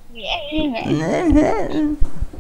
Né?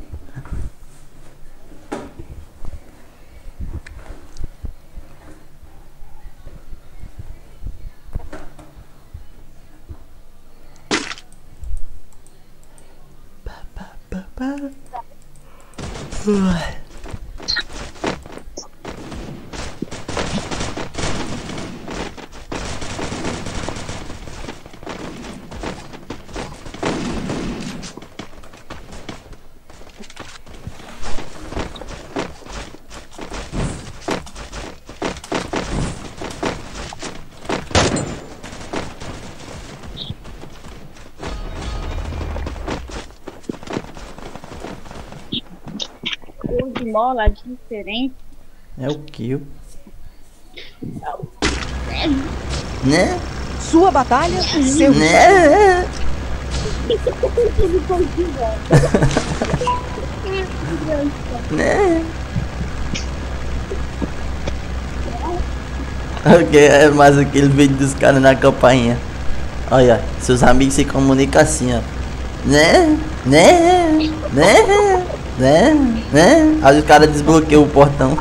De mola diferente. É o kill. Né? Sua batalha, seu Né? Né? Ok, é mais aquele vídeo dos caras na campainha. Olha, seus amigos se comunicam assim, ó. Né? Né? Né? Né? Né? Aí os caras desbloqueiam o portão.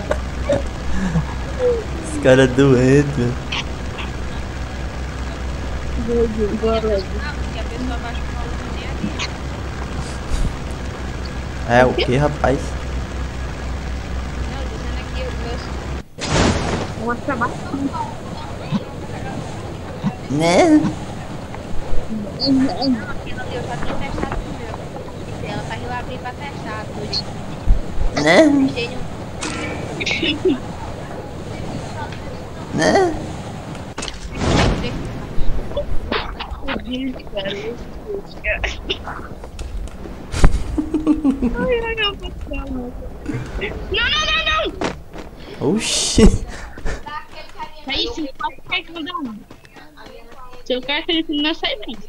Os caras doentes, velho. É o que, rapaz? Né? Né? Né? Oxi. Aí se eu quero que cada um. Se eu quero que ele não sai bem.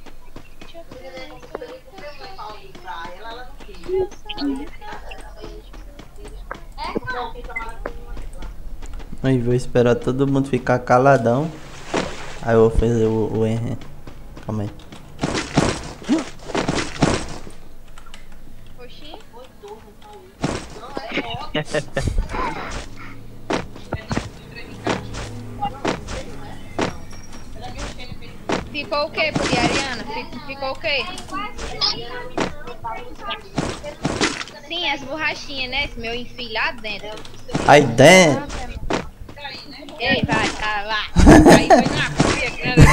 Aí vou esperar todo mundo ficar caladão. Aí eu vou fazer o Henry. Calma aí. Ficou o que, Ariana? Ficou o que? Sim, as borrachinhas, né? Esse meu enfio lá dentro. Aí dentro. Ei, vai, tá lá. Aí foi na cuia grande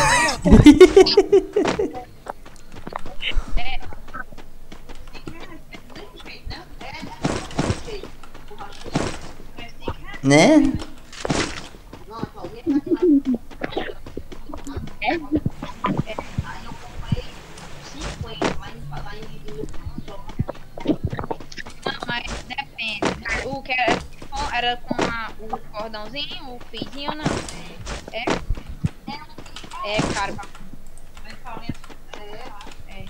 Né? Não, mas depende. O que era com o cordãozinho, o fiozinho ou não? É? É caro. É.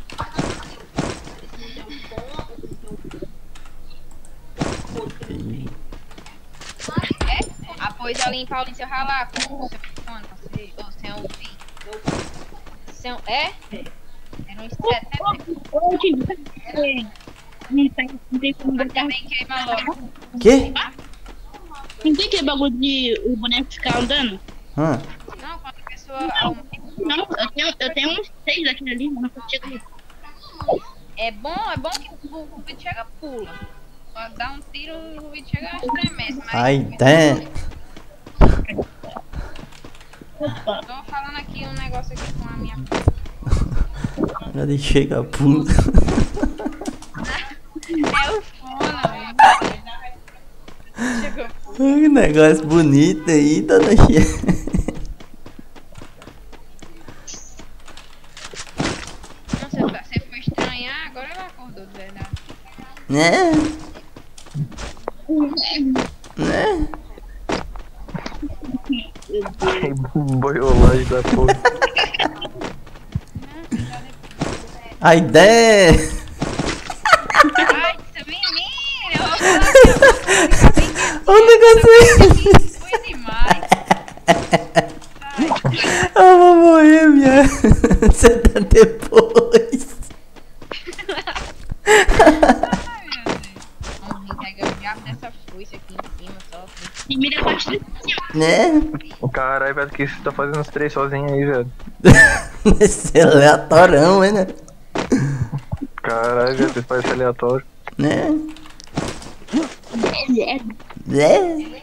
Após ali em Paulinho, se eu ralar com o seu fone, você é um fio. É? Era um 70. Não tem como botar. Também queima logo. Que? Não tem aquele bagulho de o boneco ficar andando? Não, quando a pessoa Não, eu tenho uns 6 daquele ali, mas não consigo. é bom que o vídeo chega pula. Só dá um tiro, o vídeo chega estremece. Mas Aí dentro. tô falando aqui um negócio aqui com a minha. Ele chega pula. É o fone, chegou. Que negócio bonito aí, dona Chia. Nossa, você foi estranhar, agora ela acordou de verdade. Né? Né? Boiolagem da porra. Aí dentro. Ai, essa menina, eu vou falar O negócio aí. foi demais. Eu vou morrer, minha. Você tá depois. Vamos pegar o diabo dessa foice aqui em cima só. E mira bastante. Né? Caralho, velho, que você tá fazendo os três sozinho aí, velho? Esse é aleatorão, né? Caralho, velho, você faz esse aleatório. Né? Né?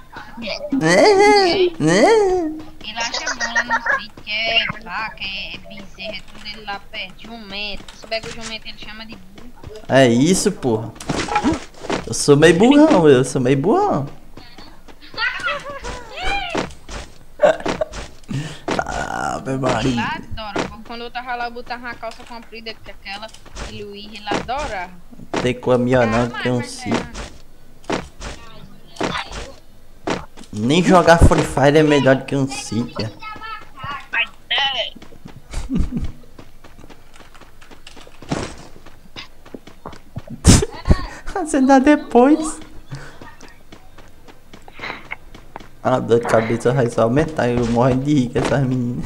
Né? Ele acha bom lá no sítio, que é vaca, é bezerra, é tudo ele lá perto. Jumento. Se souber que o jumento ele chama de burro. É isso, porra. Eu sou meio burrão. Ave Ele Maria. adora. Quando eu tava lá, eu botava uma calça comprida, que aquela que Luiz, ele adora. Tem com a minha não, que é um sítio. Nem jogar Free Fire é melhor do que um sítio. Você dá depois. A dor de cabeça vai só aumentar. Eu morro de rir com essas meninas.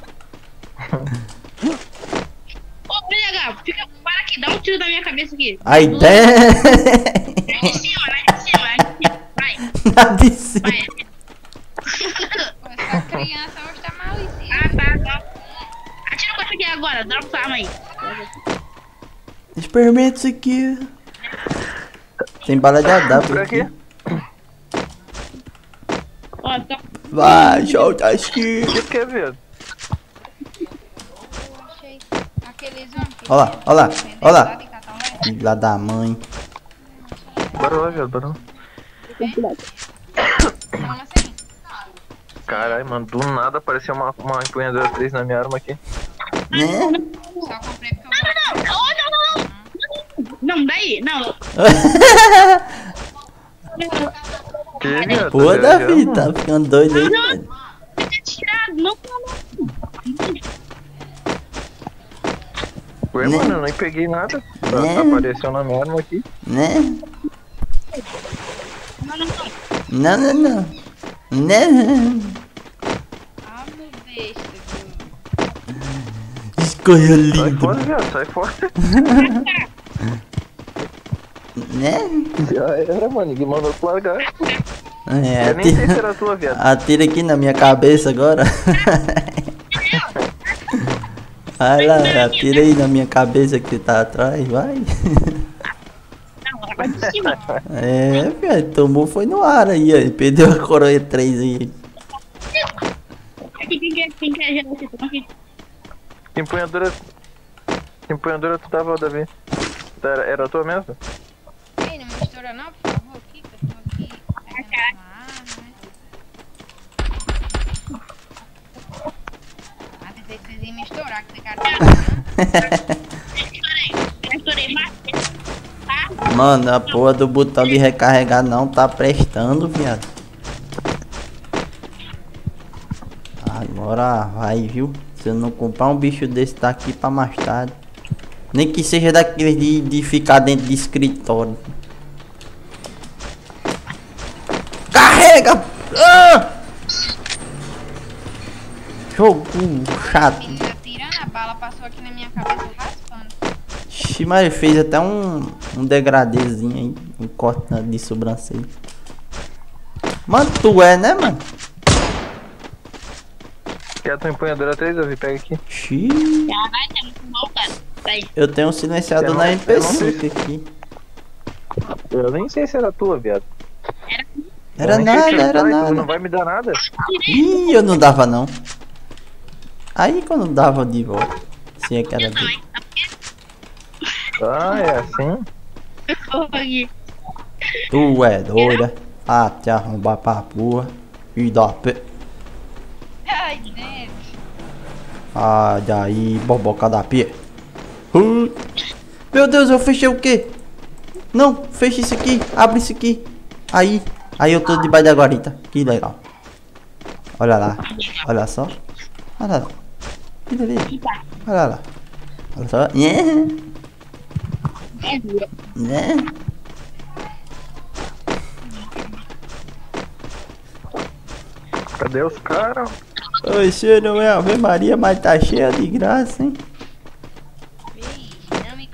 Ô, BH, fica, para aqui, dá um tiro na minha cabeça aqui. A ideia. Vai de cima, vai. Nada de cima. Vai. Pô, essa criança hoje tá malicinha. Tá. Atira com essa aqui agora, dá uma arma aí. Experimenta isso aqui. Tem bala de AW Por aqui? Ó, tá. Vai, solta a esquina. O que é, velho? Eu achei aqueles homens que Olha lá, olha lá, vendem olha lá. lá de Catalão. Filha da mãe. Bora lá, velho, bora lá. Como assim? Caralho, mano, do nada apareceu uma empunhadora 3 na minha arma aqui. Né? Só comprei porque eu gosto. Não, daí, não. Que, velho? Pô, Tá Davi, viajando? tá ficando doido aí, velho. Tem que atirar, não. Ué, Né? mano, eu nem peguei nada. Né? Apareceu na minha arma aqui. Né? Não. Não. Né? Ah, meu besta, Escolha Sai lindo. fora, velho, sai fora. Né? Já era, mano, ninguém mandou tu largar. É, Eu nem sei se era tua, viado. atira aqui na minha cabeça agora. Vai lá, atira aí na minha cabeça que tá atrás, vai. Não, vai de cima. É, velho, tomou foi no ar aí, ó. Perdeu a coroa 3 aí. Aqui, quem quer gerar esse aqui? Que empunhadora tu tava, Davi? Era a tua mesmo? Ei, não mistura não, por favor, aqui, que eu tô aqui pegando uma arma, né? Ah, pensei que vocês iam misturar, que ficaram... Estourei, mas... Mano, a porra do botão de recarregar não tá prestando, viado. Agora vai, viu? Se eu não comprar um bicho desse daqui pra mais tarde. Nem que seja daqueles de ficar dentro de escritório. Carrega! Ah! Jogo chato. Menina tirando a bala, passou aqui na minha cabeça raspando. Ixi, mas ele fez até um degradezinho aí. Um corte de sobrancelha. Mano, tu é, né, mano? Quer a tua empunhadora 3, Davi? Pega aqui. Xiii. Caralho, tá muito bom, cara. Vai. Eu tenho um silenciador Eu na não- eu não MP5 sei. aqui. Eu nem sei se era tua, viado. Era Eu nem sei se nada, era tua, então Não nada. vai me dar nada. Ih, eu não dava não. Aí quando dava de volta. Se é que era dele. Ah, é assim? Aqui. Tu é doida. Ah, te arrombar pra porra. E dá pé. Ai, Deus. Ah, daí, boboca da pia. Meu Deus, eu fechei o quê? Não, fecha isso aqui, abre isso aqui. Aí eu tô debaixo da guarita. Que legal. Olha lá, olha só. Olha lá. Que delícia. Olha lá. Olha só. Né? Cadê os caras? Oxe, não é Ave Maria, mas tá cheia de graça, hein? Ei, não me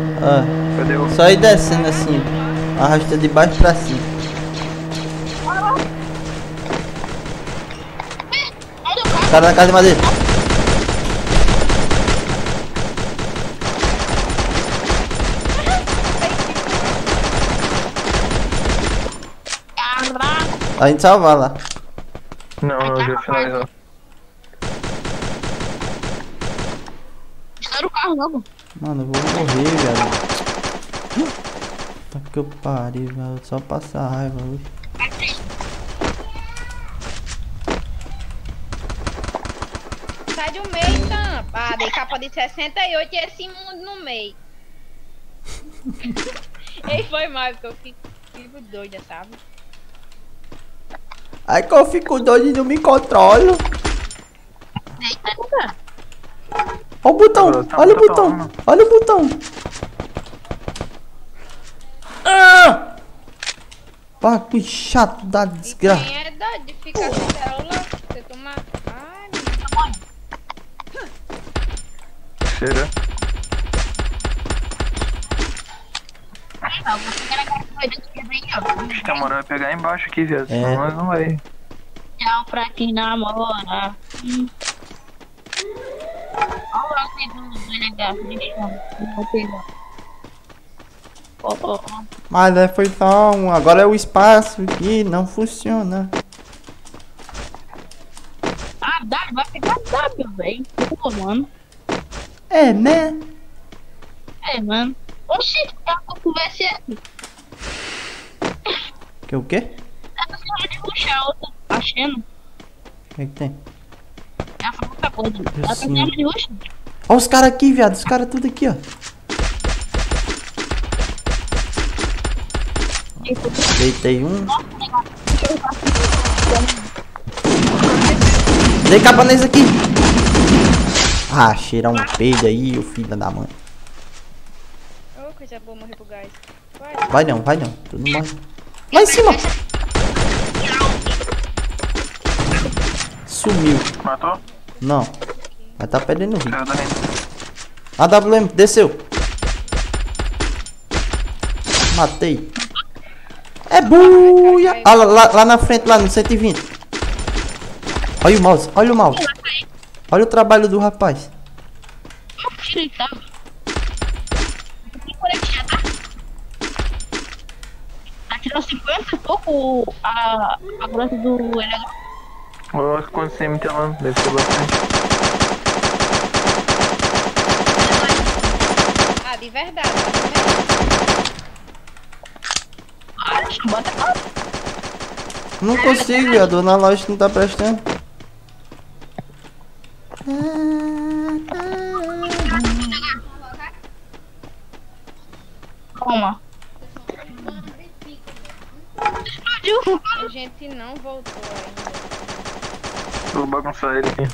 Cadê o... Só ir descendo assim. Arrasta de baixo pra cima. Cara na casa de madeira. A gente salvar lá. Não, já finalizou. Estoura o carro logo. Mano, eu vou morrer, velho. Tá que eu parei, velho. Só passar raiva hoje. Sai do meio, tampa. Ah, dei capa de 68 e esse mundo no meio. Ei, foi mal, porque eu fico doida, sabe? Ai que eu fico doido e não me controlo. Olha o botão, olha o botão, olha o botão. Ah! Pá, que chato da desgraça. Quem é doido de ficar sem celular? Você tomar... Ai, Cheira. Acho que a moral vai pegar embaixo aqui, viado. Senão nós não vai. Tchau pra quem namora. Olha o lance do negócio. Deixa eu vou pegar. Mas foi só um. Agora é o espaço que não funciona. Ah, W, vai pegar W, velho. Pô, mano. É, né? É, mano. Oxi, é uma conversa aqui. Que o quê? Ela falou de ruxar outra. Achando. O que tem? Ela falou outra coisa. Ela tá Sim. falando de ruxar. Olha os caras aqui, viado. Os caras tudo aqui, ó. Deitei um. Dei capa nesse aqui. Ah, cheirar um peido aí, o filho da mãe. ô, coisa boa morrer pro gás. Vai não, vai não. Tu não morre. Lá em cima. Sumiu. Matou? Não. Vai tá perdendo o rio. Saiu da renda. AWM, desceu. Matei. É buia. Ah, lá na frente, lá no 120. Olha o mouse, olha o mouse. Olha o trabalho do rapaz. Tá. Tá tirando 50 e pouco a grossa do LH. Olha quanto você me lá, deve ser bastante. Ah, de verdade. Ah, deixa eu botar. Não consigo, a dona loja não tá prestando. Toma. Explodiu. A gente não voltou ainda. Vou bagunçar ele aqui.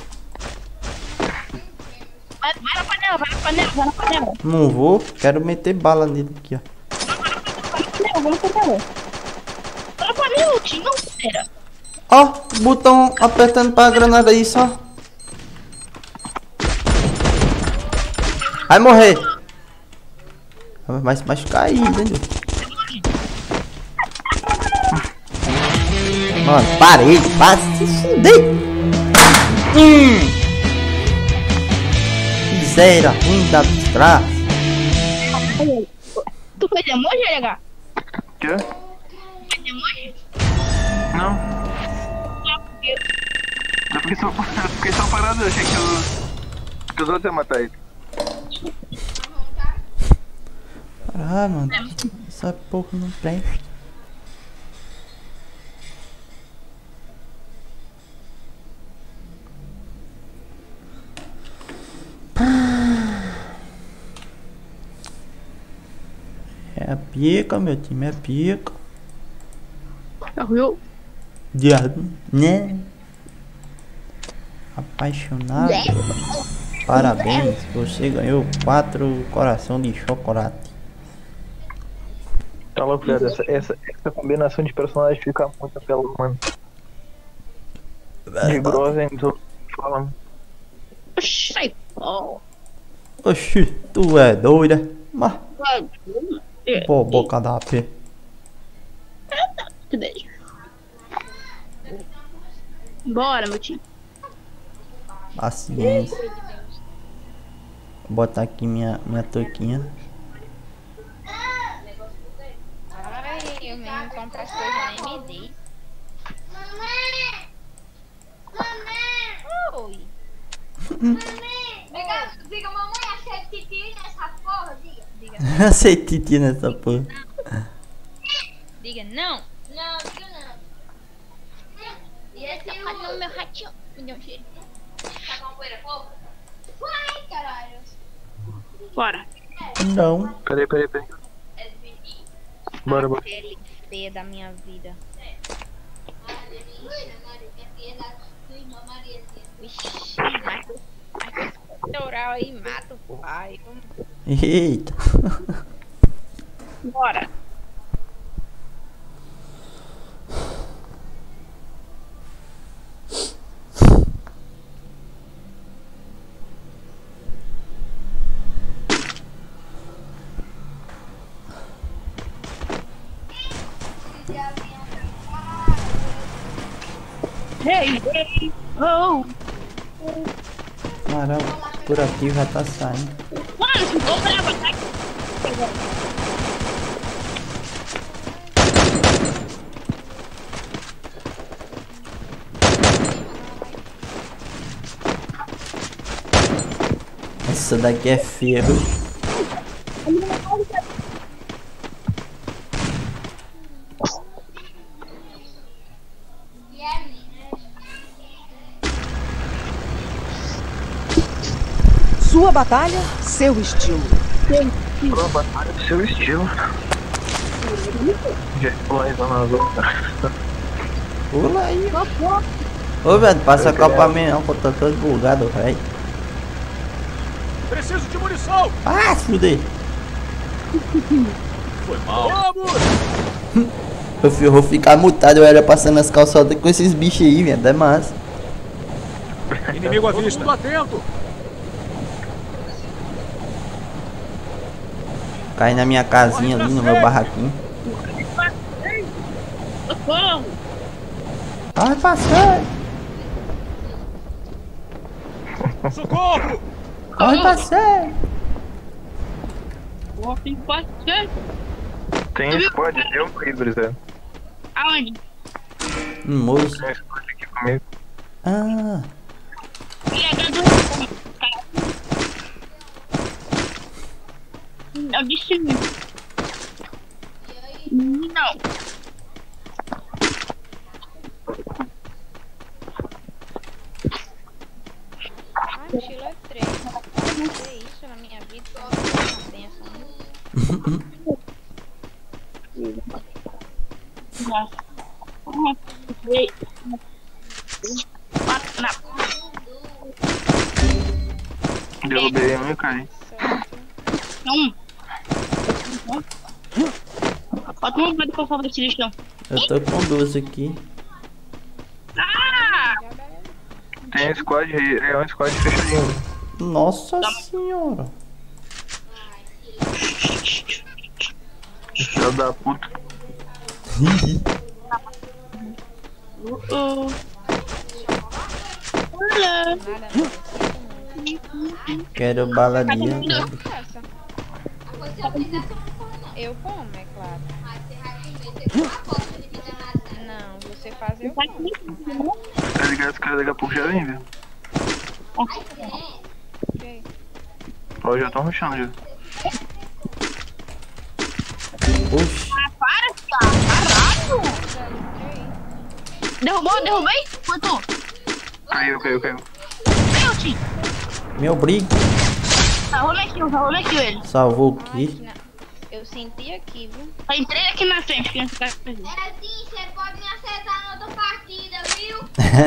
Vai na panela, vai na panela, vai na panela. Não vou, quero meter bala nele aqui, ó. Vai na panela. Vai na panela, tio, não, pera. Ó, o botão apertando pra granada aí só. Vai morrer. Vai se machucar aí, entendeu? Mano, parei, para se fuder. Miséria ruim da desgraça. Tu fez emoji, LH? Quê? Fez emoji? Não. Não, porque... Eu fiquei só parado, eu achei que os outros iam matar ele. Ah, mano, essa porra não presta. É a pica, meu time, é pica. Viu? Diabo, né? Apaixonado. Parabéns, você ganhou 4 coração de chocolate. Tá louco, velho. Essa combinação de personagens fica muito apelão, mano. De grossa, hein? Tô falando. Oxi, sai. Oh. Oxi, tu é doida? Mas Pô, boca da AP. Bora, meu time. Paciência. Vou botar aqui minha touquinha. Ai, eu mesmo compro as coisas nem me dei. Oi. Diga, mamãe, achei titi nessa porra, diga. Sei titi nessa porra. Diga não. Não, diga não. E esse Olha o meu ratinho. Me deu um cheiro. tá com poeira pouco? Vai, caralho. Bora. Não. Peraí. Bora. Pele feia da minha vida. Vixe, mas oral aí mata o pai. Eita. Bora. Hey, oh. Caramba, por aqui já tá saindo. Mano, se for pra botar. Essa daqui é ferro. Sua batalha, seu estilo. Sua batalha do seu estilo. Já explosão nas outras. Pula aí. Ô, velho, passa a copa a mim não, pô, tá todo bugado, velho. Preciso de munição! Ah, se fuder. Foi mal. Vamos! Eu vou ficar mutado, eu era passando as calçadas com esses bichos aí, velho, é massa. Inimigo à vista. Todo mundo atento! Cai na minha casinha ali, no meu barraquinho. Ai, passei! Socorro! Ai, passei! Tem squad, eu livre, Zé. Aonde? Moço. Tem squad aqui comigo. Ah, Eu disse não. Estilo é 3. Fazer isso na minha vida, eu não tenho essa. Derrubei um e caí. Falta uma moeda pra salvar desse lixão. eu tô com duas aqui. Tem squad, é um squad fechadinho. Nossa senhora. Filho da puta. Olha. Nada, não. Quero baladinha. Eu como, é claro. Não, você faz eu como. Tá ligado? Os caras daqui a pouco já vem, velho. Ok. Ó, já tão rushando já. Oxi. Para, caralho! Derrubei? Quanto? Caiu. Meu time. Meu brigo. Rolei aqui ele. Salvou o quê? Eu senti aqui, viu? Tem três aqui na frente, que não ficar perdido. É assim, você pode me acertar na outra partida, viu?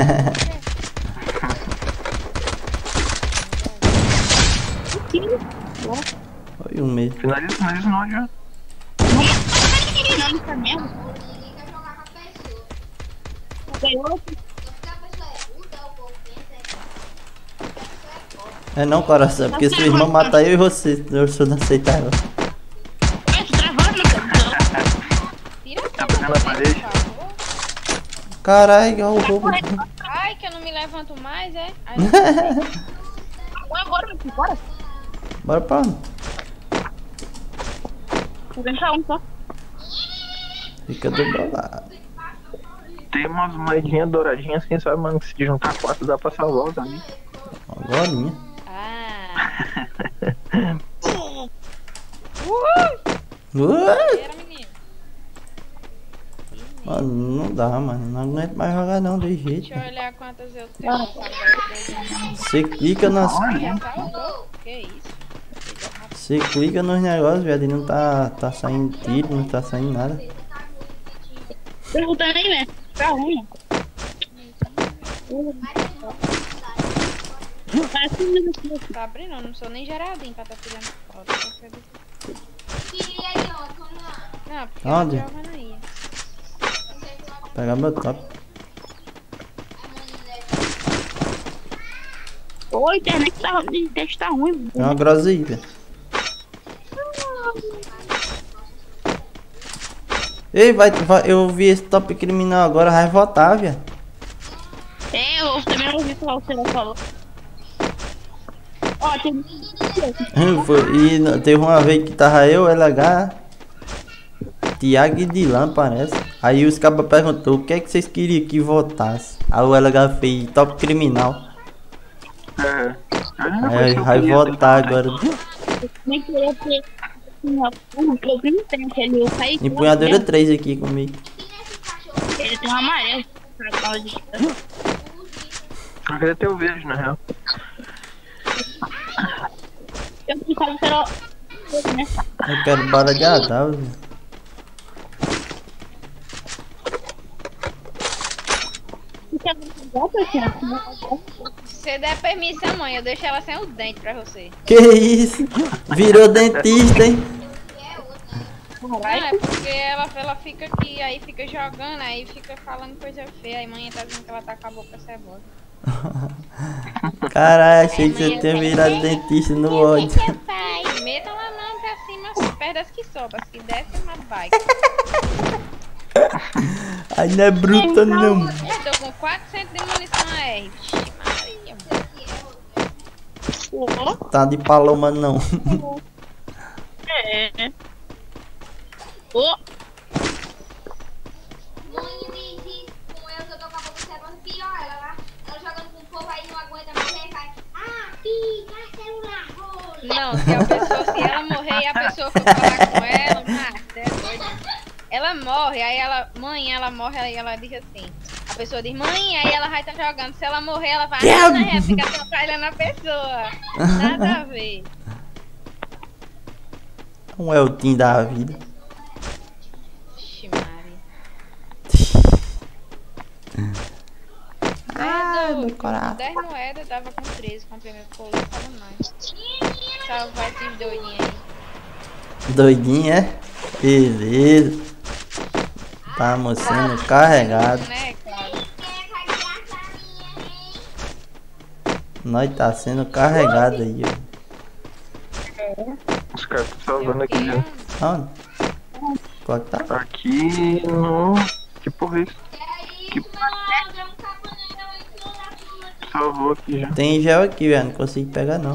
Foi um mês. Finaliza não já. Não, tá mesmo. Ninguém quer jogar com a pessoa. Ganhou. Só porque a pessoa é puta, o povo pensa É não, coração, porque sua irmã mata eu e você. Eu só não aceitar ela. Tá pegando a parede. Caralho, olha o roubo. Ai, que eu não me levanto mais, é? Ai, Bora. Bora pra onde? Vou deixar um só. Fica do meu lado. Tem umas moedinhas douradinhas assim, sabe, mano? Que se juntar 4 dá pra salvar os amigos. Agorinha. Ah. Era, menino. Mano, não dá, mano. Não aguento mais jogar não, de jeito. Deixa eu olhar quantas eu tenho. Você clica nas... Já salvou? Que isso? Você clica nos negócios, velho, e não tá saindo tiro, não tá saindo nada. Perguntando aí, né? Tá ruim. Tá abrindo, eu não sou nem Geraldinho pra tá tirando foto. Não, porque Onde? eu não ia. Pegar meu top. Oi, internet tá ruim. É uma groselha. Ei, eu vi esse top criminal agora, vai votar, viado. É, eu também ouvi falar o que você falou. Ó, tem... E teve uma vez que tava eu, LH, Thiago e Dilan, parece. Aí os cabas perguntou o que é que vocês queriam que votasse. Aí o LH fez top criminal. Aí vai votar agora. Nem queria ter... Eu primo tem aquele... Empunhadora 3 aqui comigo. Ele tem um amarelo. Eu queria ter o verde, na real. Eu pensava que era... Eu quero bala de Adal, velho. Se você der permissão, mãe, eu deixo ela sem o dente pra você. Que isso? Virou dentista, hein? Não, é porque ela fica aqui, aí fica jogando, aí fica falando coisa feia. Aí mãe tá dizendo que ela tá com a boca cebosa. Caralho, achei que você tinha virado dentista no ódio. Meta ela não pra cima, perto das que sobram, as que descem uma bike. Aí não é bruta não. Eu tô com 400 de munição R. Maria. Tá de paloma não. É. Ô! Mãe diz com ela que eu tô com a boca cebosa, pior ela jogando com o povo aí não aguenta mais, aí vai. Ah, pica, celular, rola. Não, se ela morrer e a pessoa for falar com ela, é doido. Ela morre, aí ela morre, aí ela diz assim. A pessoa diz, mãe, aí ela vai estar jogando. Se ela morrer, ela vai, fica atrapalhando a pessoa. Nada a ver. Um Eltim da vida. Ixi, Mari. Meu coração. 10 moedas, eu tava com 13, comprei meu colo, tava mais. Salvar esses doidinhos aí. Doidinho, é? Beleza. Estamos sendo carregados. Né, cara? Nós tá sendo carregado aí, ó. Os caras estão salvando aqui já. Onde? Qual que tá? Aqui no... Que porra é isso? Que... Salvou aqui já. Tem gel aqui, velho. Não consigo pegar não.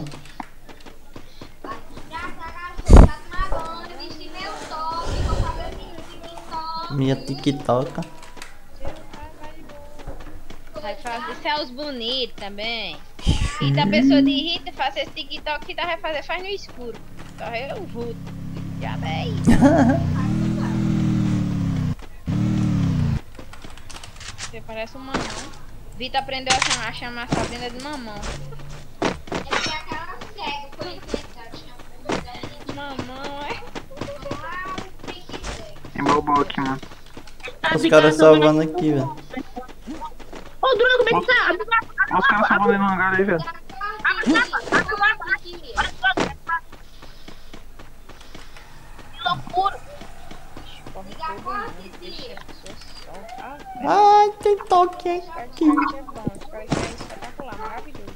Minha TikTok. Vai fazer os bonitos também. E da pessoa de irrita, fazer esse TikTok que dá vai fazer, faz no escuro. Só eu vou. Já bem. Você parece um mamão. Vita aprendeu a chamar a Sabrina de mamão. Mamão, é? Tem balbão aqui, mano. Os caras salvando aqui, velho. Ô, Drugo, como é que tá? Olha os caras salvando aí no hangar aí, velho. Que loucura. Ai, tem toque aqui. É bom, espero que é espetacular, maravilhoso.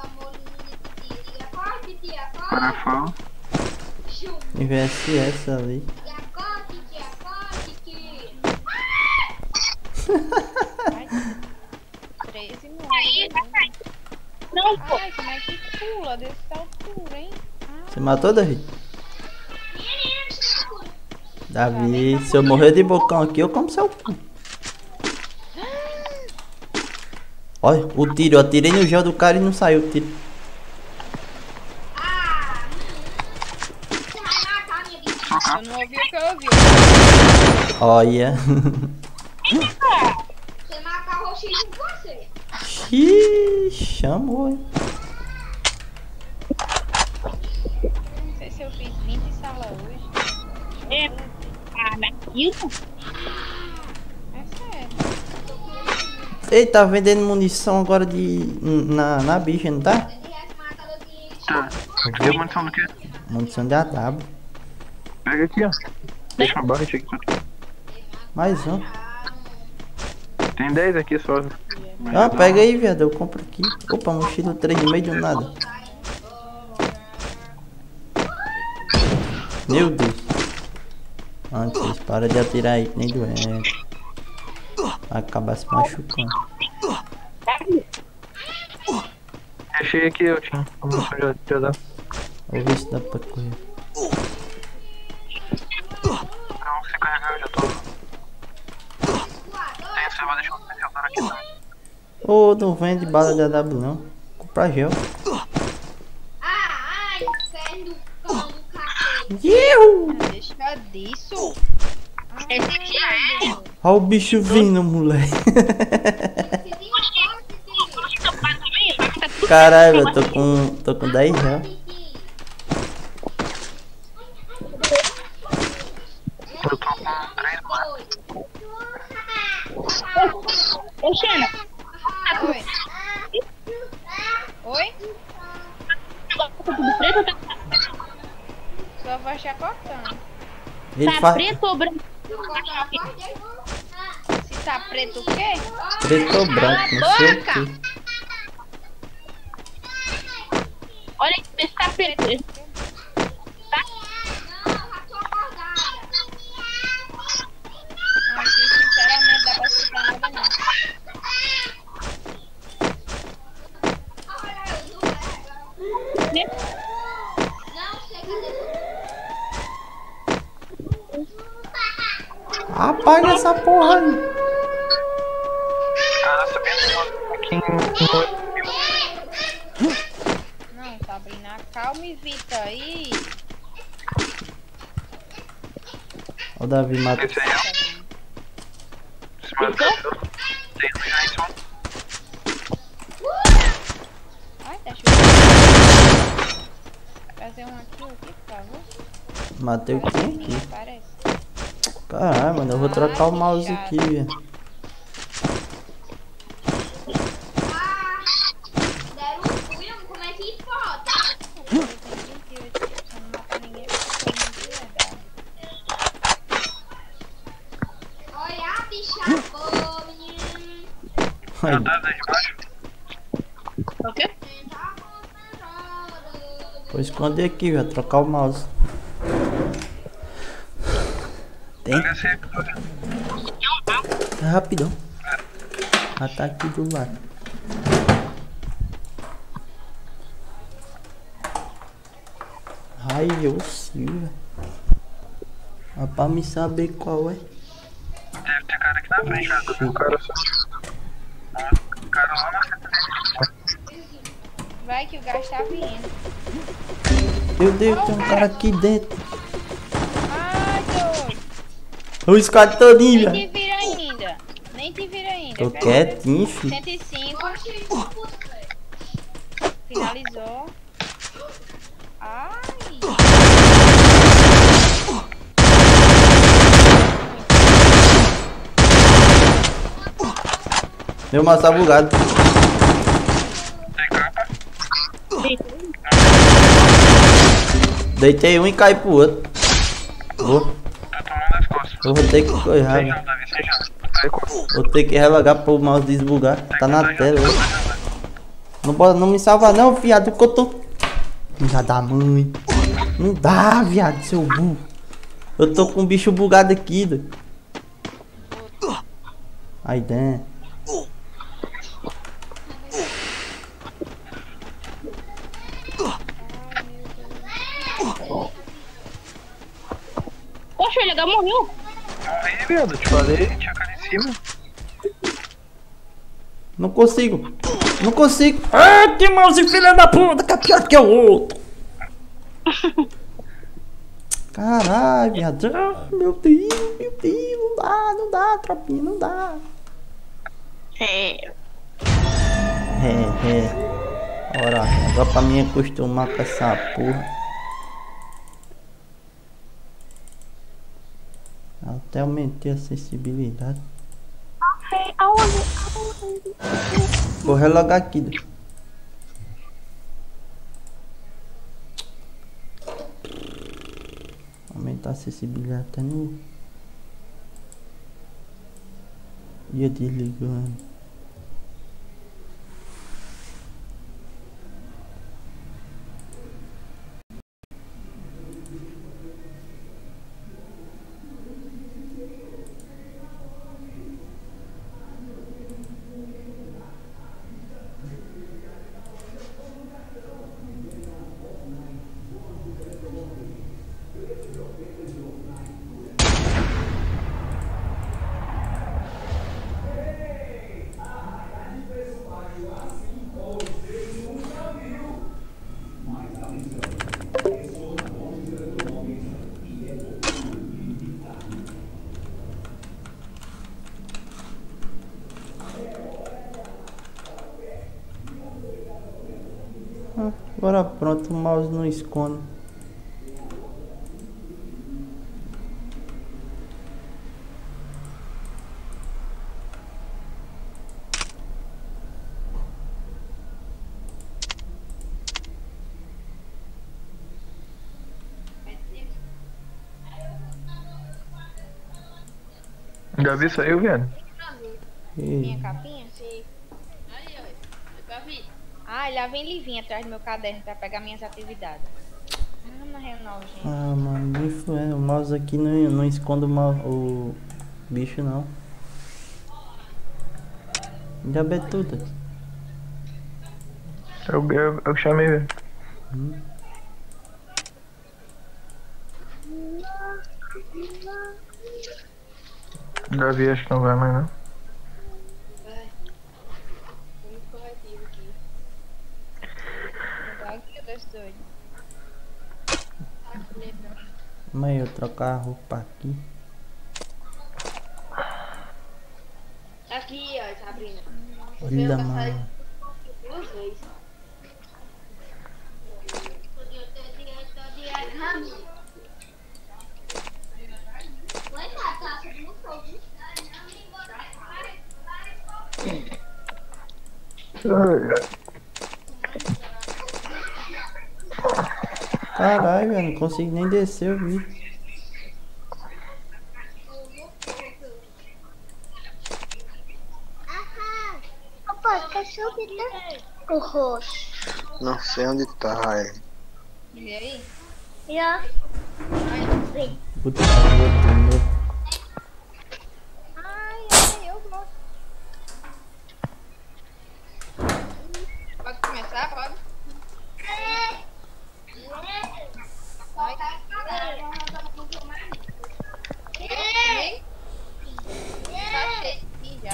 Parafal. Investe essa ali. Ai, 13 morreu. Não, pô. Ai, como é que pula dessa altura, hein? Você matou, Davi? Davi, se eu morrer de bocão aqui, eu como seu cu. Olha, o tiro, eu atirei no gel do cara e não saiu o tiro. Eu não ouvi o que eu ouvi. Olha. Você matar o roxinho com você. Xiii, chamou, hein? Não sei se eu fiz 20 salas hoje. É, naquilo. É sério. Ei, tá vendendo munição agora na bicha, não tá? Tá. Deu munição do quê? Munição de AW. Pega aqui, ó. Deixa uma barra aqui. Mais um. Tem 10 aqui só. Ah, pega aí, viado, eu compro aqui. Opa, mochila 3 no meio de nada. Meu Deus. Antes, para de atirar aí, que nem doente. Vai acabar se machucando. Achei aqui, eu tinha. A munição já dá. Vou ver se dá pra correr. Não, se carregar eu já tô. Tem essa, eu vou deixar o pensador aqui também. Ô, não vende bala de AW não. Comprar gel. Ai, inferno, cão do cacete. Iu! Deixa disso. Esse já é. Olha o bicho vindo, moleque. Caralho, eu tô com 10 gel. Eu tô com 3 balas. Ô, Xena. Oi. Oi? Tudo preto ou tá? Sua voz tá cortando. Ele Tá faz preto ou branco? Se tá preto o quê? preto ou branco, não sei o que. Olha aí, se tá preto. Aqui, sinceramente, dá pra escutar nada não. Apaga essa porra aí. Cara, subindo aqui Não, Sabrina, calma e Vita aí. Ó o Davi matou. esse aí, ó. Se matou. Tem um aí só. Ai, tá chovendo. Fazer um aqui, por favor. Matei o quem aqui? Parece. Caralho, mano, eu vou trocar o mouse aqui, velho. Deram um fui, como é que pode? Eu tenho 28 aqui, só não matar ninguém porque foi muito legal. Olha a bicha boa, menino. Ai, Tá daí de baixo. O quê? vou esconder aqui, velho, trocar o mouse. Tem? Pega esse aí, cara. É rapidão. Já tá aqui do lado. Ai, eu sim, velho. Mas pra me saber qual é. Deve ter cara aqui na frente, cara. O cara só. O cara lá na frente. Vai que o gás tá vindo. Meu Deus, tem um cara aqui dentro. Ai, doido. O squad todinho, Nem velho. te vira ainda. Nem te vira ainda. Tô quietinho, filho. 105. Finalizou. Ai. Meu mouse tá bugado. Tem capa. Deitei um e caí pro outro. Vou, Tá tomando as costas. eu vou ter que correr, Sem velho. chão, Davi, sem chão. Aí, corta. Vou ter que relogar pro mouse desbugar. Tá na tela. Não me salva não, viado, que eu tô... Filha da mãe. Não dá, viado, seu burro. Eu tô com um bicho bugado aqui, doido. Aí dentro. Poxa, ele ainda morreu. Morri, viado. Te falei, tinha cara em cima. Não consigo. Não consigo. Ah, que mouse filha da puta, que é pior que o outro. Caralho, viado. Ah, meu Deus, não dá, tropinha, não dá. É. Ora, agora pra mim acostumar com essa porra. Até aumentei a sensibilidade. Vou relogar aqui. Aumentar a acessibilidade até no dia desligando. Agora pronto, o mouse não esconde. Gabi saiu, viado. Minha capinha? Sim. Aí, ó. Gabi. Ah, já vem Livinha atrás do meu caderno pra pegar minhas atividades. Ah, na real, gente. Ah, mano, o mouse aqui não esconde o bicho, não. Já é tudo. Eu chamei, velho. Gabi acho que não vai mais, não. Vai. Muito corretivo aqui. Aqui eu tô doido. Mas eu trocar a roupa aqui. Aqui, ó, Sabrina. Olha, mano. Duas vezes. Caralho, velho, não consigo nem descer o vídeo. Papai, cachorro tá o roxo. Não sei onde tá ele. E aí? E ó. Vem. Puta que Ai, eu gosto. Pode começar? Pode? Tá cheio aqui já.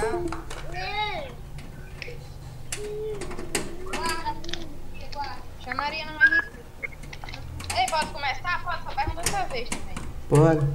Chamaria não mais isso. Ei, pode começar? Pode, só pergunta outra vez também. Pode.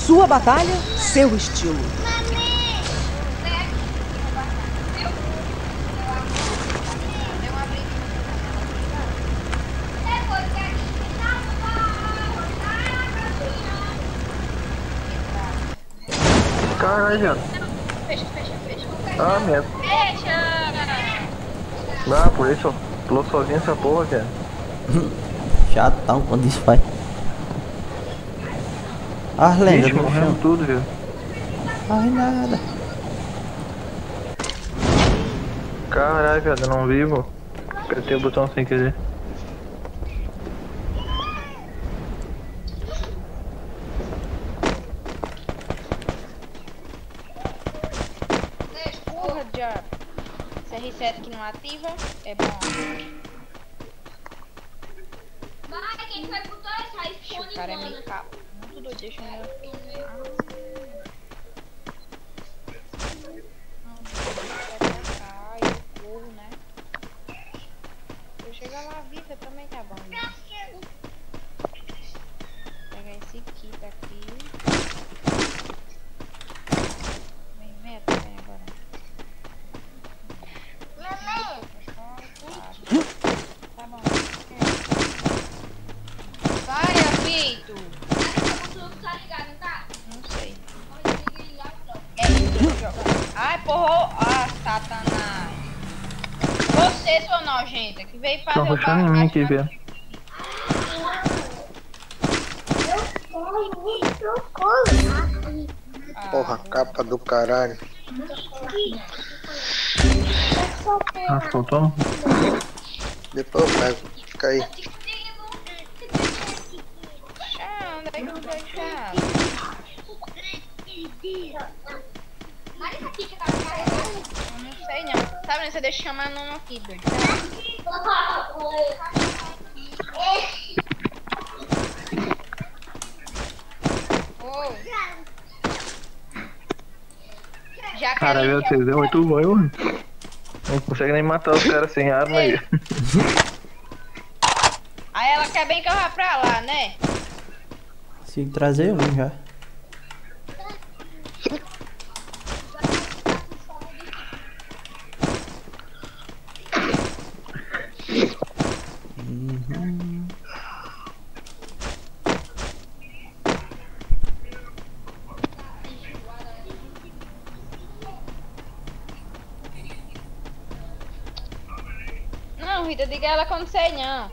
Sua batalha, seu estilo. Caralho, viado. Fecha. Ah, merda. Fecha! Ah, por isso, pulou sozinho essa porra, cara. Chatão quando isso faz. As lendas Ixi, no morrendo chão. tudo, viu? Ai, nada. Caralho, viado, eu não vivo. Apertei o botão sem querer. Porra, diabo. CR7 que não ativa, é bom. Vai, quem vai pro dois, vai Ixi, esconde, o cara é mano. meio cabo. Muito doido, deixa eu né? Eu chegar lá viva também tá bom. Né? Pegar esse kit aqui. Vem, meta, vem agora. Tá bom. Vai, Apito! Tá ligado, não tá? Não sei. É isso, jogando. Ai, porra! Ah, Satanás! Você, sua nojenta, que veio fazer Estão rushando em mim aqui, velho. Porra, capa do caralho. Ah, faltou? Depois eu pego. Fica aí. Ah, onde é que eu vou deixar? Mas isso aqui que tá carregando. Eu não sei não. Tá vendo? Você deixa chamar no aqui, doido. Oi. Já que Caralho, ele- vocês deu muito bom, mano. Não consegue nem matar os caras sem arma aí. Aí ela quer bem que eu vá pra lá, né? Consigo trazer um já. Não, Rita, diga ela que eu não sei não.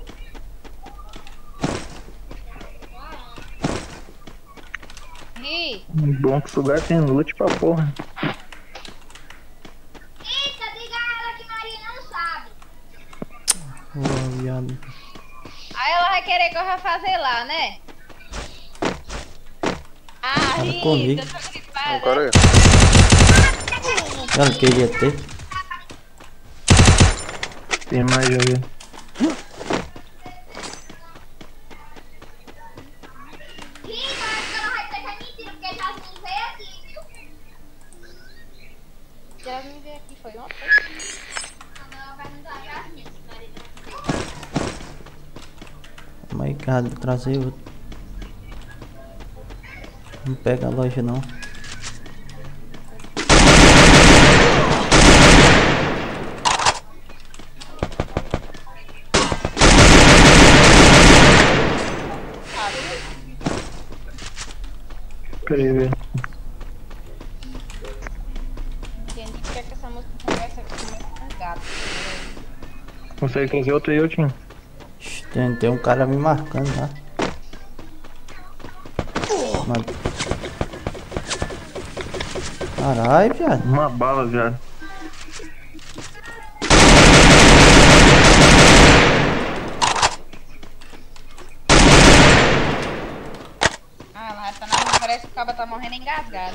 Ih, Bom que esse lugar tem loot pra porra. Eita, diga a ela que Maria não sabe. Ô, viado. aí ela vai querer que eu vá fazer lá, né? Ah, Fala comigo. Rita, tô gripada. Agora eu. Eu não queria ter. Tem mais já, viu? Rita, acho que ela vai dizer que é mentira, porque Jasmine veio aqui, viu? Jasmine veio aqui, foi ontem? Quando ela vai nos dar Jasmine, se Maria não Calma aí, cara, vou trazer outro. Não pega a loja não. Peraí, velho. Gente, por que é que essa música conversa com um gato? Consegue trazer outro aí, eu tinha. Tem um cara me marcando lá. Mano. Caralho, viado. Uma bala, viado. Ah, ela tá na... parece que o cabo tá morrendo engasgado.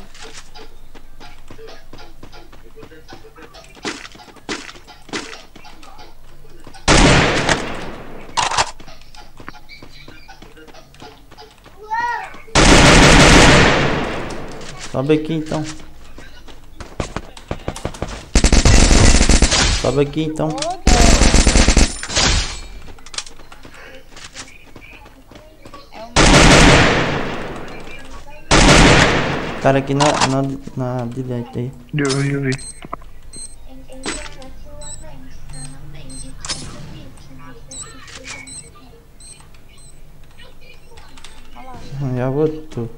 Sobe aqui então. Sobe aqui então. É o cara aqui na direita aí. Eu vi. Já voltou.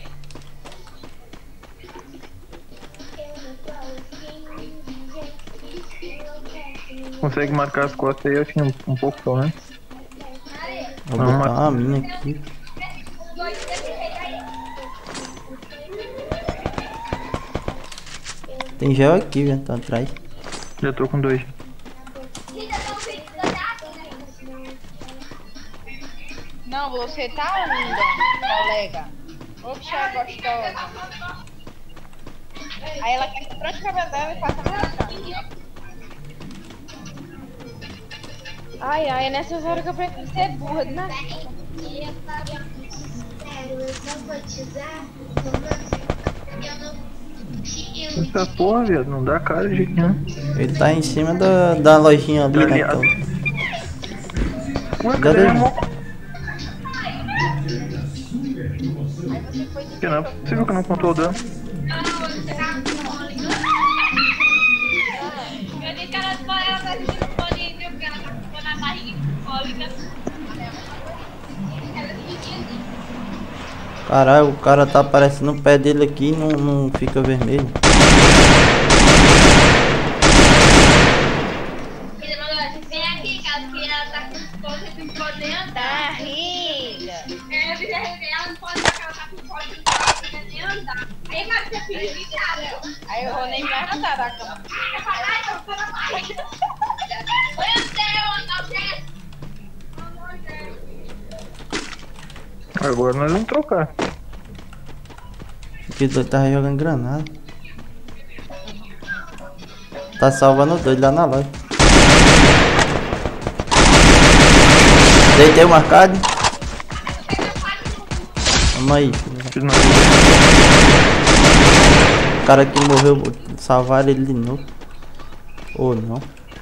Consegue marcar as costas aí assim um pouco só, né? Vou botar uma mina aqui. Tem gel aqui, velho, tá atrás. Já tô com 2. Não, você tá linda, colega. Ô, bicha gostosa. Aí ela quer que tranque o cabelo dela e faça mais cara. Ai, é nessas horas que eu prefiro ser burra, né? Essa porra, viado, não dá cara de jeito nenhum. Ele tá em cima da lojinha ali, né? Então. Ué, cadê a mão? Que não, você viu que eu não contou o dano? Eu disse que ela tá assistindo fone, viu? Porque ela tá com na barriga cólica. Caralho, o cara tá aparecendo o pé dele aqui e não fica vermelho. Ele falou, vem aqui, cara, que ela tá com cólica e não pode nem andar. Barriga. Eu disse, ela não pode andar, que ela tá com cólica e não pode nem andar. Aí, cara, você pediu de cara. Aí eu vou nem levantar da cama. Eu falei, ai, eu tô na barriga. Oi, André, Agora nós vamos trocar. Porque ele tava jogando granada. Tá salvando o doido lá na loja. Deitei o marcado. Vamos aí. O cara que morreu, salvaram ele de novo. Ou não.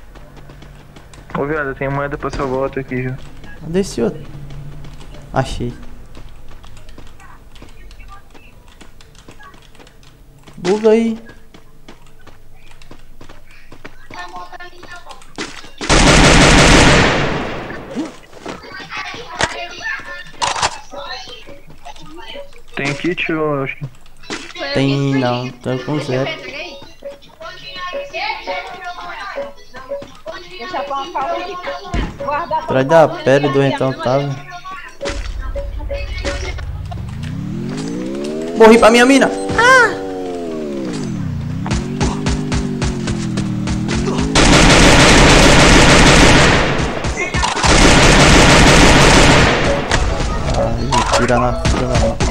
Ô viado, tem moeda pra salvar outro aqui já. Cadê esse outro? Achei. Buga aí. Tem kit ou acho que... Tem não, tô com zero. Deixa com a calma aqui. Guarda a Atrás da pele do então tava. Morri pra minha mina. Tira na fila na mão.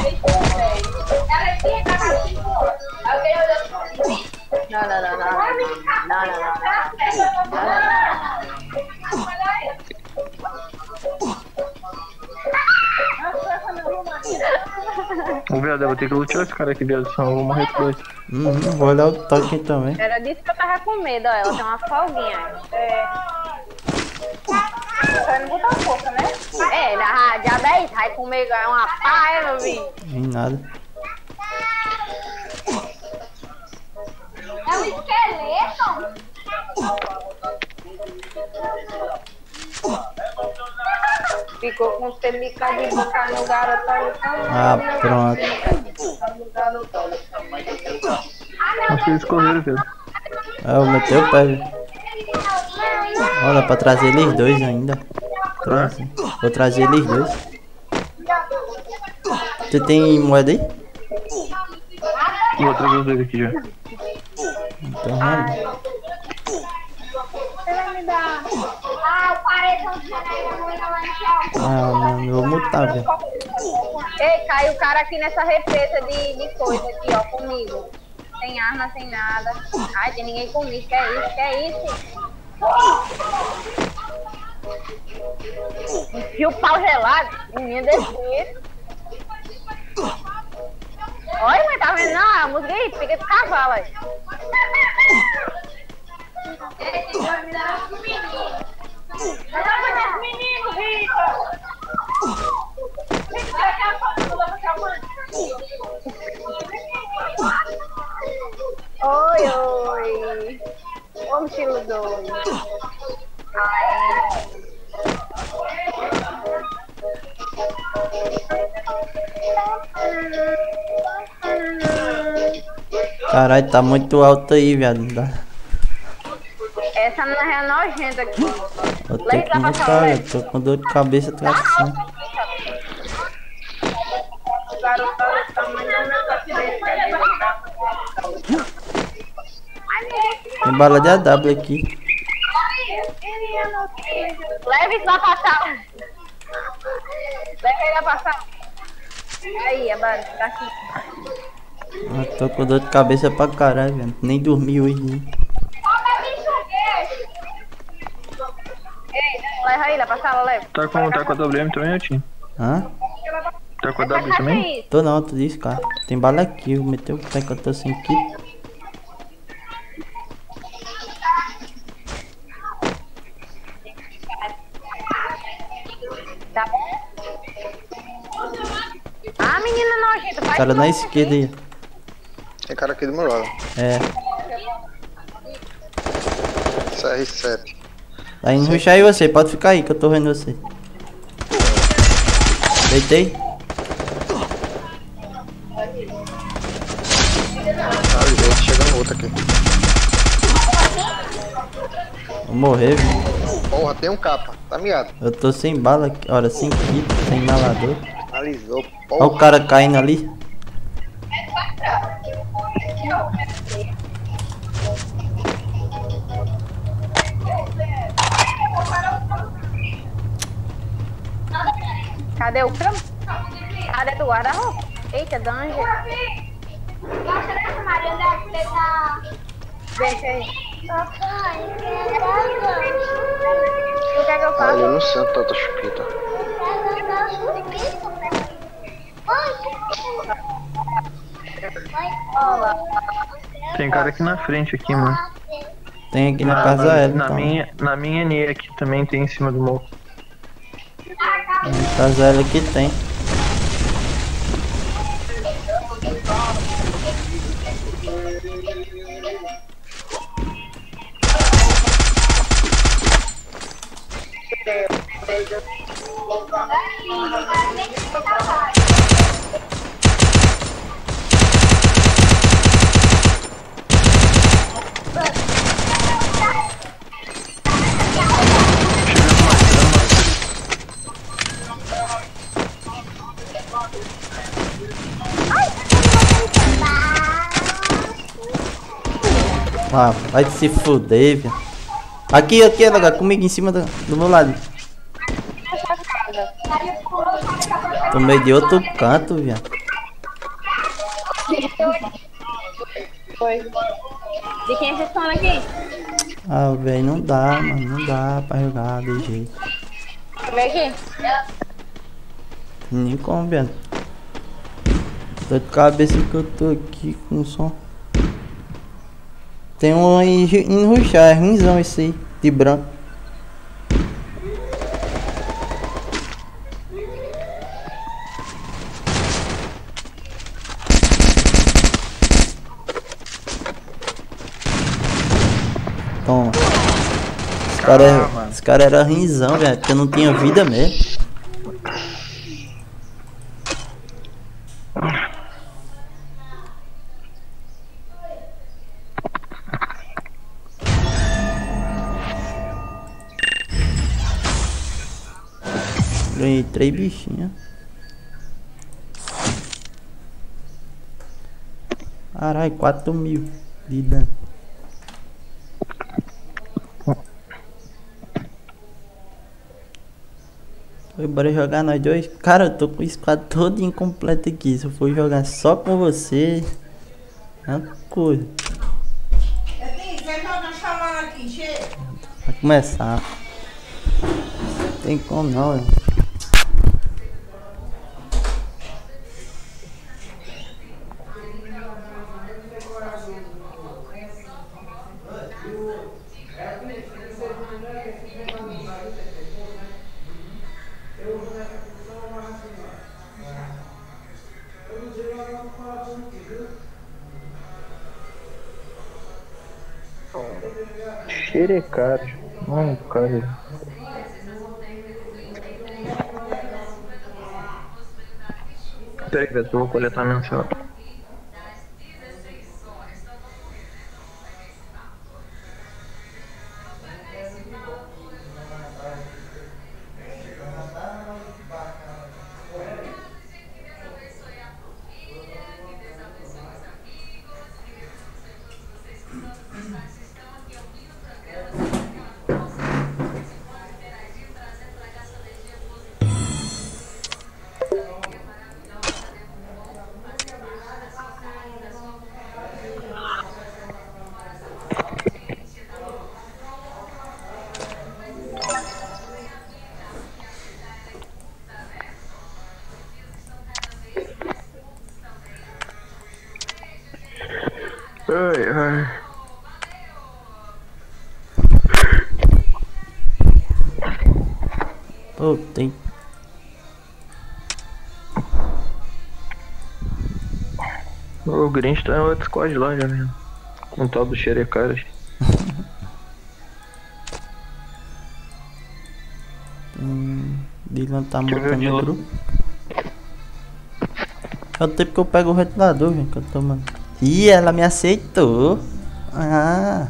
Ô viado, eu vou ter que lutar esse cara aqui, viado, senão eu vou morrer por dois. Vou olhar o toque também. Era disso que eu tava com medo, ó. Ela tem uma folguinha. Só não botar pouco, né? Na diabo é isso. Vai comer é uma paia, meu filho. Nem nada. É um esqueleto? Ficou com os temicas de boca no garotão. Ah, pronto. Acho que eles correram, viado. Eu meti o pé, velho. Olha, pra trazer eles dois ainda. Trouxe. Vou trazer eles dois. Você tem moeda aí? Vou trazer os dois aqui já. Então vamos. Ah, o paredão de janeiro lá no chão. Ah, mano, eu vou mutar, velho. Ei, caiu o cara aqui nessa represa de coisa aqui, ó, comigo. Sem arma, sem nada. Ai, tem ninguém comigo. Que é isso? Que é isso? E o pau gelado? Menina desse. Olha, mas tá vendo não? A música aí, fica de cavalo aí. Esse vai me dar um menino. Menino, Rita! Caralho, tá muito alto aí, viado. Não dá. Essa não é nojenta aqui. Eu tenho que mutar, eu tô com dor de cabeça tração. Tem bala de AW aqui. Leve isso lá pra sala. Leva ele lá pra sala. Aí, a bala, tá aqui. Eu tô com dor de cabeça pra caralho, velho. Nem dormi hoje. Ei, leva ele lá pra sala, leva. Tá com a WM também, eu tinha. Hã? Tá com a W também? Tô não, tu disse, cara. Tem bala aqui, eu meteu o pé que eu tô sem kit. Tá bom? Ah, menina nojenta, vai. Cara na esquerda aí. Tem cara aqui do meu lado. É. CR7. Tá indo rushar aí você, pode ficar aí que eu tô vendo você. Deitei. Ali, chegando outro aqui. Vou morrer, viu? Porra, tem um capa. Tá miado. Eu tô sem bala aqui. Olha, sem kit, sem inalador. Analisou. Olha o cara caindo ali. Cadê o cama? Cadê do guarda-roupa? Eita, Danja. Baixa dessa, Mariana, da Deixa aí. Papai, O que é que eu Ah, faço? eu não sinto tanta chupita. Tem cara aqui na frente aqui, mano. Tem aqui na casa ela, Na então. minha NE aqui também tem em cima do morro. Na casa ela aqui tem. Ah, vai se fuder, velho. Aqui, LH, comigo em cima do meu lado. Tomei de outro canto, viado. Foi. De quem vocês estão aqui? Ah, velho, não dá, mano. Não dá pra jogar de jeito. Vem aqui. Nem como, velho. Tô de cabeça que eu tô aqui com o som. Tem um aí em ruxar, é ruimzão esse aí, de branco. Toma. Esse cara era ruimzão, velho, porque eu não tinha vida mesmo. Ganhei 3 bichinhos. Caralho, 4.000 de dano. Bora jogar nós dois. Cara, eu tô com o squad todo incompleto aqui. Se eu for jogar só com você, é uma coisa. Vai começar. Não tem como não, velho. Xerecard. Ai, cara. Peraí, velho, que eu vou coletar a mensagem. Ai, ai. Pô, tem. O Grinch tá em outro squad lá já mesmo. Com o tal do Xerecaras. Dylan tá montando o grupo. É o tempo que eu pego o ventilador, gente, que eu tô tomando. Ih, ela me aceitou. Ah.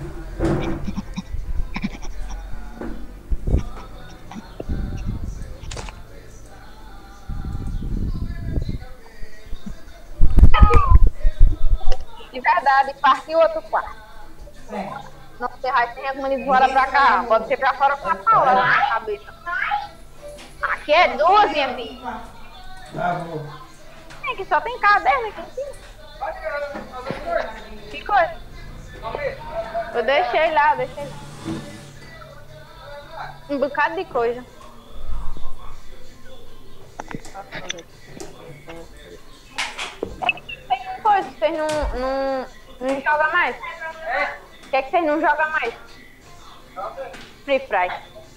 De verdade, partiu outro quarto. Não, você vai sem as manias fora pra cá. Pode ser pra fora com a Paula lá na cabeça. Aqui é 12, minha filha. É que só tem caderno aqui em cima. Que coisa? Eu deixei lá, Um bocado de coisa. Tem coisa que vocês não jogam mais? O que é que vocês não jogam mais? Free Fry.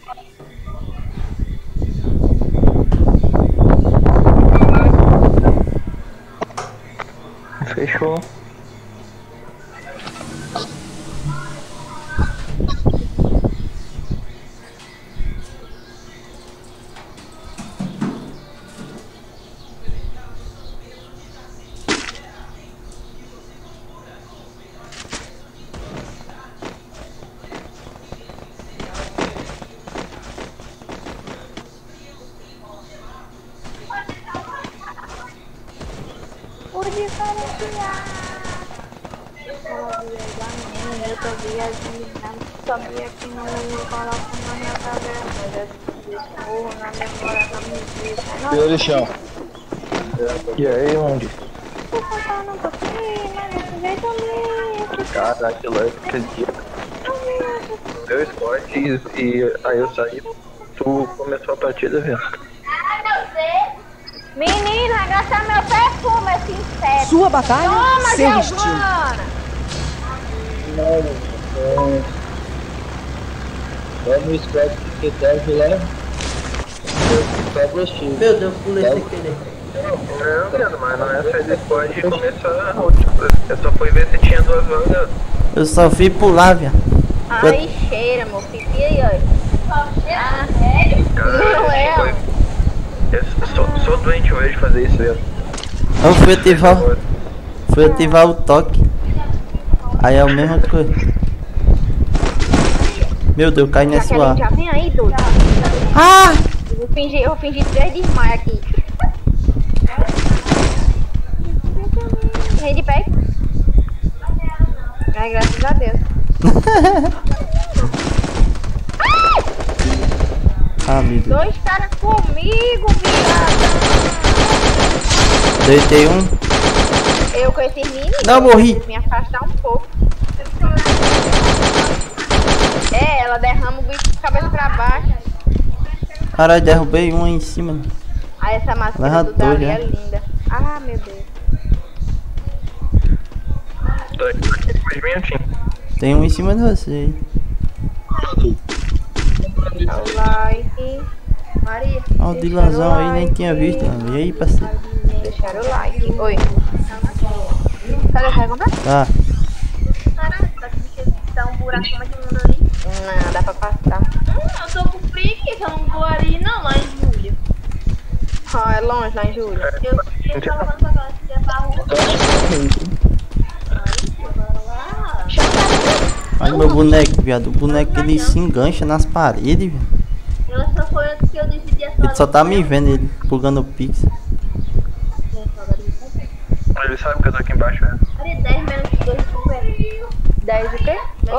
Fechou. Por diferenciar. Eu tô viajando, sabia que não me coloco na minha cabeça. Escorro na memória da minha vida. E aí, chão? E aí, onde? Tô contando um pouquinho, mas desse jeito eu me... Caraca, lá aquele dia. Deu esporte e aí eu saí. Tu começou a partida, velho. Menino, vai gastar meu perfume, esse inseto. Sua batalha, Toma, seu estilo. Giovana. Vai no squad que deve lá. Só gostei. Meu Deus, pulei sem querer. Mas não é sair do squad e começar a última. Eu só fui ver se tinha 2 vagas. Eu só fui pular, viado. Ai, cheira, meu filho. E aí, ó. Cheira, sério? Não é, ó. Eu sou doente hoje de fazer isso, velho. Eu fui ativar o toque. Aí é a mesma coisa. Meu Deus, cai nesse ar. Já vem aí, doido. Ah! Eu vou fingir 3 desmaios aqui. Rei de pé. Ai, graças a Deus. Ah, meu Deus. 2 caras comigo, viado. Deitei um. Eu com esses meninos. Não, morri. Me afastar um pouco. É, ela derrama o bicho de cabeça pra baixo. Caralho, derrubei um aí em cima. Ah, essa máscara do Dali é linda. Ah, meu Deus. Tô aqui depois minutinhos. Tem um em cima de você aí. Dá o like. Maria. Ó, o Dilanzão aí nem tinha visto. E aí, parceiro? Deixaram o like. Oi. Cadê o comprar? Tá. Caralho, tá um buraco mais de mundo ali. Não, dá pra passar. Eu tô com preguiça, eu não vou ali não, lá em julho. Ah, é longe lá em julho. Eu tava meu boneco, viado. O boneco ele se engancha nas paredes, viado. Ela só foi antes que eu decidi a sua. Ele só tá me vendo, ele plugando o pix. Ele sabe que eu tô aqui embaixo, né? Olha, 10 menos 2 de 10 o quê?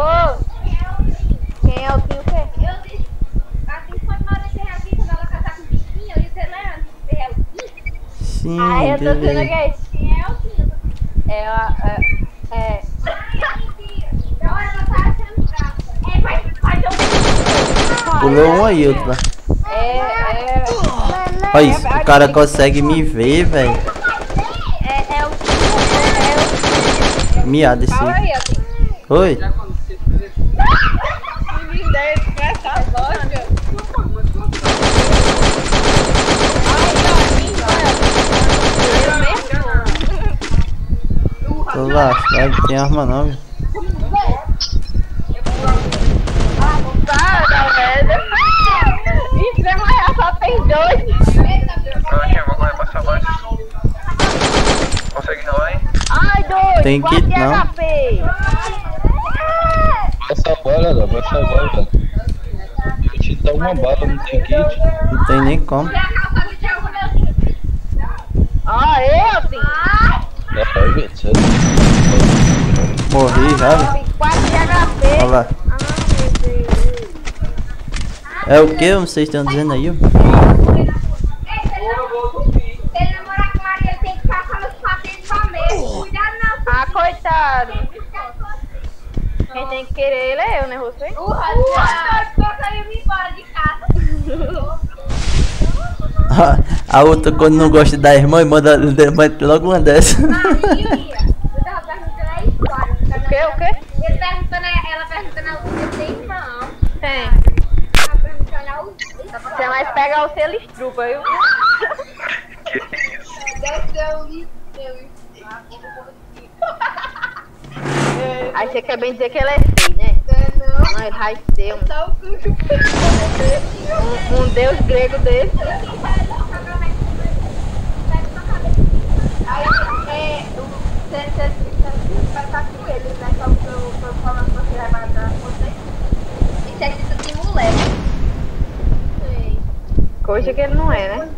Ô! Quem é o Tim o quê? Eu disse, assim foi na hora de ter a vista dela casar com o bichinho, eu disse, Leandro, você é o Tim? Sim, Ah, eu tô sendo beleza. gay. Quem é o Tim? É. Não, ela tá sendo grata. Vai ter um... Pulou um aí, outro lá. Olha isso, o cara consegue me ver, velho. É o Miado esse Fala aí. aí, assim. Oi. Tô lascado, tem arma não, velho. Isso é maior, só tem 2. Eu vou correr pra essa base. Consegue relar, hein? Ai, 2. Tem kit não? HP. Passa a bala, velho. Passa a bala, velho. Vou te dar uma bala, não tem kit. Não tem nem como. Ah, eu sim. Vai ver, sério. Morri já, velho. 4 de HP. Olha lá. Ai, meu Deus. É o que vocês estão dizendo aí? Ó? Se ele namorar com Maria, ele tem que passar nos patentes pra mesmo. Cuidado não. Ah, coitado. Quem tem que querer ele é eu, né, você? O Rafa saiu embora de casa. A outra, quando não gosta da irmã, manda logo uma dessa. Eu tava perguntando a história. O quê? Ele perguntando, ela perguntando a você tem irmão. Tem. Ela perguntando a você. Você mais pega o selo estrupa, viu? Aí você quer bem dizer que ele é feio, né? Não, ele vai ser um deus grego desse. Aí, você vai estar com ele, né? Só que eu tô falando que você vai matar você. Isso é tipo de moleque. Sei. Coisa que ele não é, né?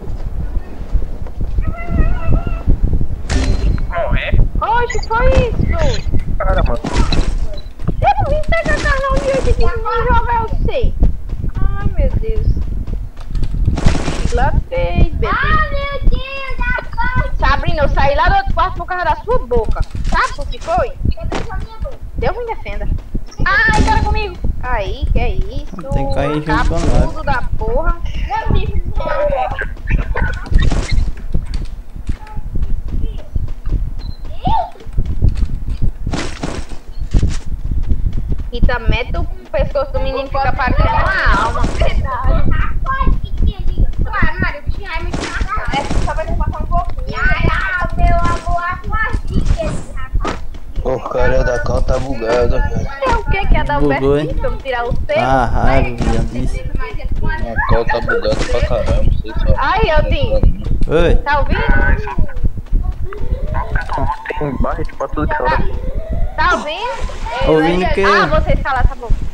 Morrer? Oxe, foi isso? Cara, mano. Eu não vim pegar carnal de hoje aqui e jogar eu sei. Ai, meu Deus. Lá fez, bebê. Ah, meu Deus, da porta! Sabrina, eu saí lá do outro quarto por causa da sua boca. Sabe por que foi? Eu tô com a minha boca. Deus me defenda. Ai, cara comigo. Aí, que é isso? Tem que cair junto Cabo com nós. tudo da porra. Meu livro, Rita, mete o pescoço do menino que fica parecendo uma alma. Claro, Maria, o bichinho é muito engraçado. É só pra ele passar um pouquinho. Ai, meu amor, a rapaz. O cara da cal tá bugado, velho. É o que que é dar o Bugou, hein? vertigo? Vamos tirar o seu? Ah, raiva, viado disso. A cal tá bugado pra caramba, não sei se Aí, Eltinho. Oi. Tá ouvindo? Tem barra pra tudo que é hora. Tá ouvindo? Ouvindo o quê? Ah, vocês calaram essa boca.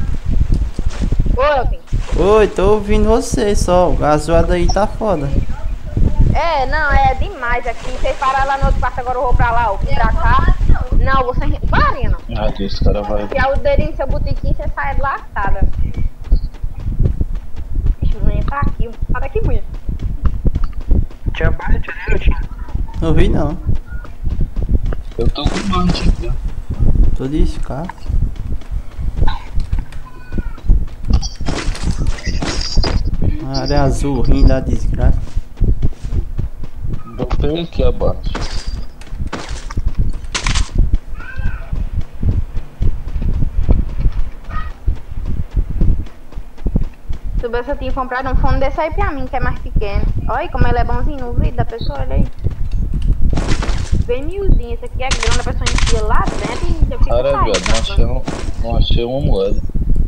Ô, Eltinho. Oi, tô ouvindo vocês só. A zoada aí tá foda. É, não, é demais aqui. Vocês pararam lá no outro quarto, agora eu vou pra lá, eu vim pra cá. Não, você... Vai, não. Ah, esse cara vai. Enfiar o dedinho no seu botiquinho, você sai lascada. Ixi, mulher, tá aqui. Sai daqui, mulher. Tinha barra de ali, eu tinha. Não vi não. Eu tô com bante, viu? Tô de escape. Área azul, rindo da desgraça. Vou pegar aqui abaixo. Se eu tivesse tinha comprado um fone desse aí pra mim, que é mais pequeno. Olha como ele é bonzinho no vídeo da pessoa, olha aí. Bem miudinho, esse aqui é grande, a pessoa enfia lá dentro e eu fico Cara, velho, não achei uma moeda.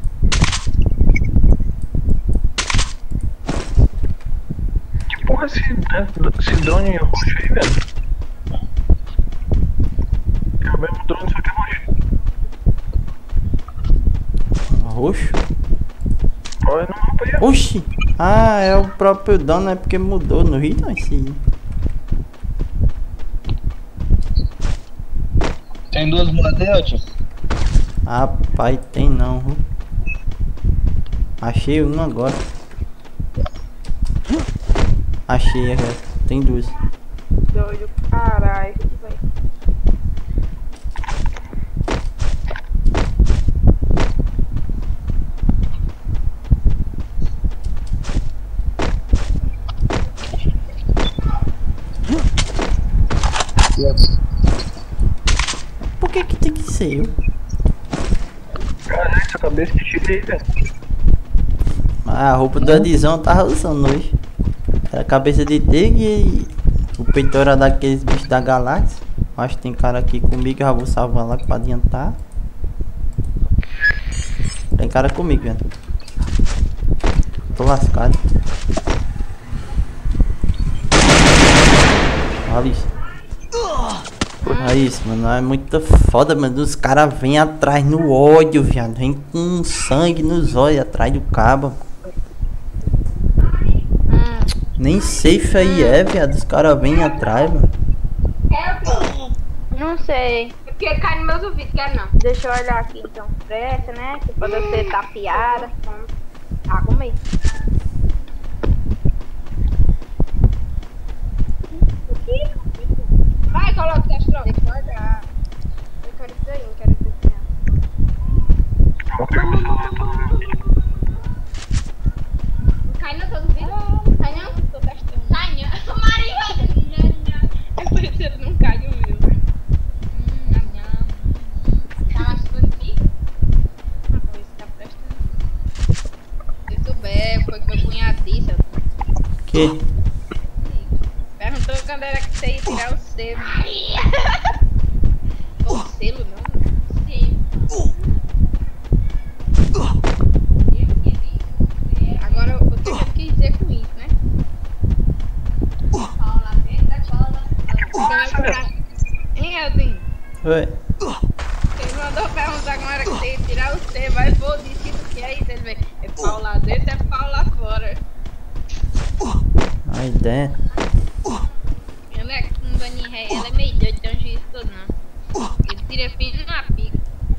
Que porra esse drone roxo aí, velho? É o mesmo drone, só que é roxo. roxo? Olha no mapa aí. Oxi! Ah, é o próprio dono, é porque mudou no Rio, não, esse... Tem duas moedas, tio? Rapaz, tem não, viu? Achei uma agora. Achei, tem duas. Doido, caralho, velho. Por que tem que ser eu? Caralho, essa cabeça de tiro aí, velho. A roupa do Adizão tava usando hoje. Era cabeça de tigre e o peitoral daqueles bichos da galáxia. Acho que tem cara aqui comigo, eu já vou salvar lá pra adiantar. Tem cara comigo, velho. Tô lascado. Olha isso. Olha isso, mano. É muito foda, mano. Os caras vêm atrás no ódio, viado. Vem com sangue nos olhos atrás do cabo. Nem safe aí é, viado. Os caras vêm atrás, mano. Não sei. É porque cai nos meus ouvidos, quero não. Deixa eu olhar aqui então. Presta, né? Que pode ser tapeada. Arrumei. Vai, coloca o teste logo. Deixa eu olhar. Eu quero isso aí, eu quero isso aí. Não cai nos teus ouvidos? Cai não? Tô testando. Cai não. Maria! Eu prefiro não cair o meu. Tá achando que fica? Tá prestando. Se souber, foi que meu cunhado disse. Que? Perguntou quando era que você ia tirar o selo. O selo não? Sim. Agora o que eu quis dizer com isso, né? Paula dentro da bola. Hein, Elzinho? Oi. Ele mandou perguntar como era que você ia tirar o selo. Aí vou disse que é isso. Ele veio. É pau lá dentro, é pau lá fora. A ideia. Ela é com Dani Ré, ela é meio doida, tem um juízo todo não. Ele tira fino na pica.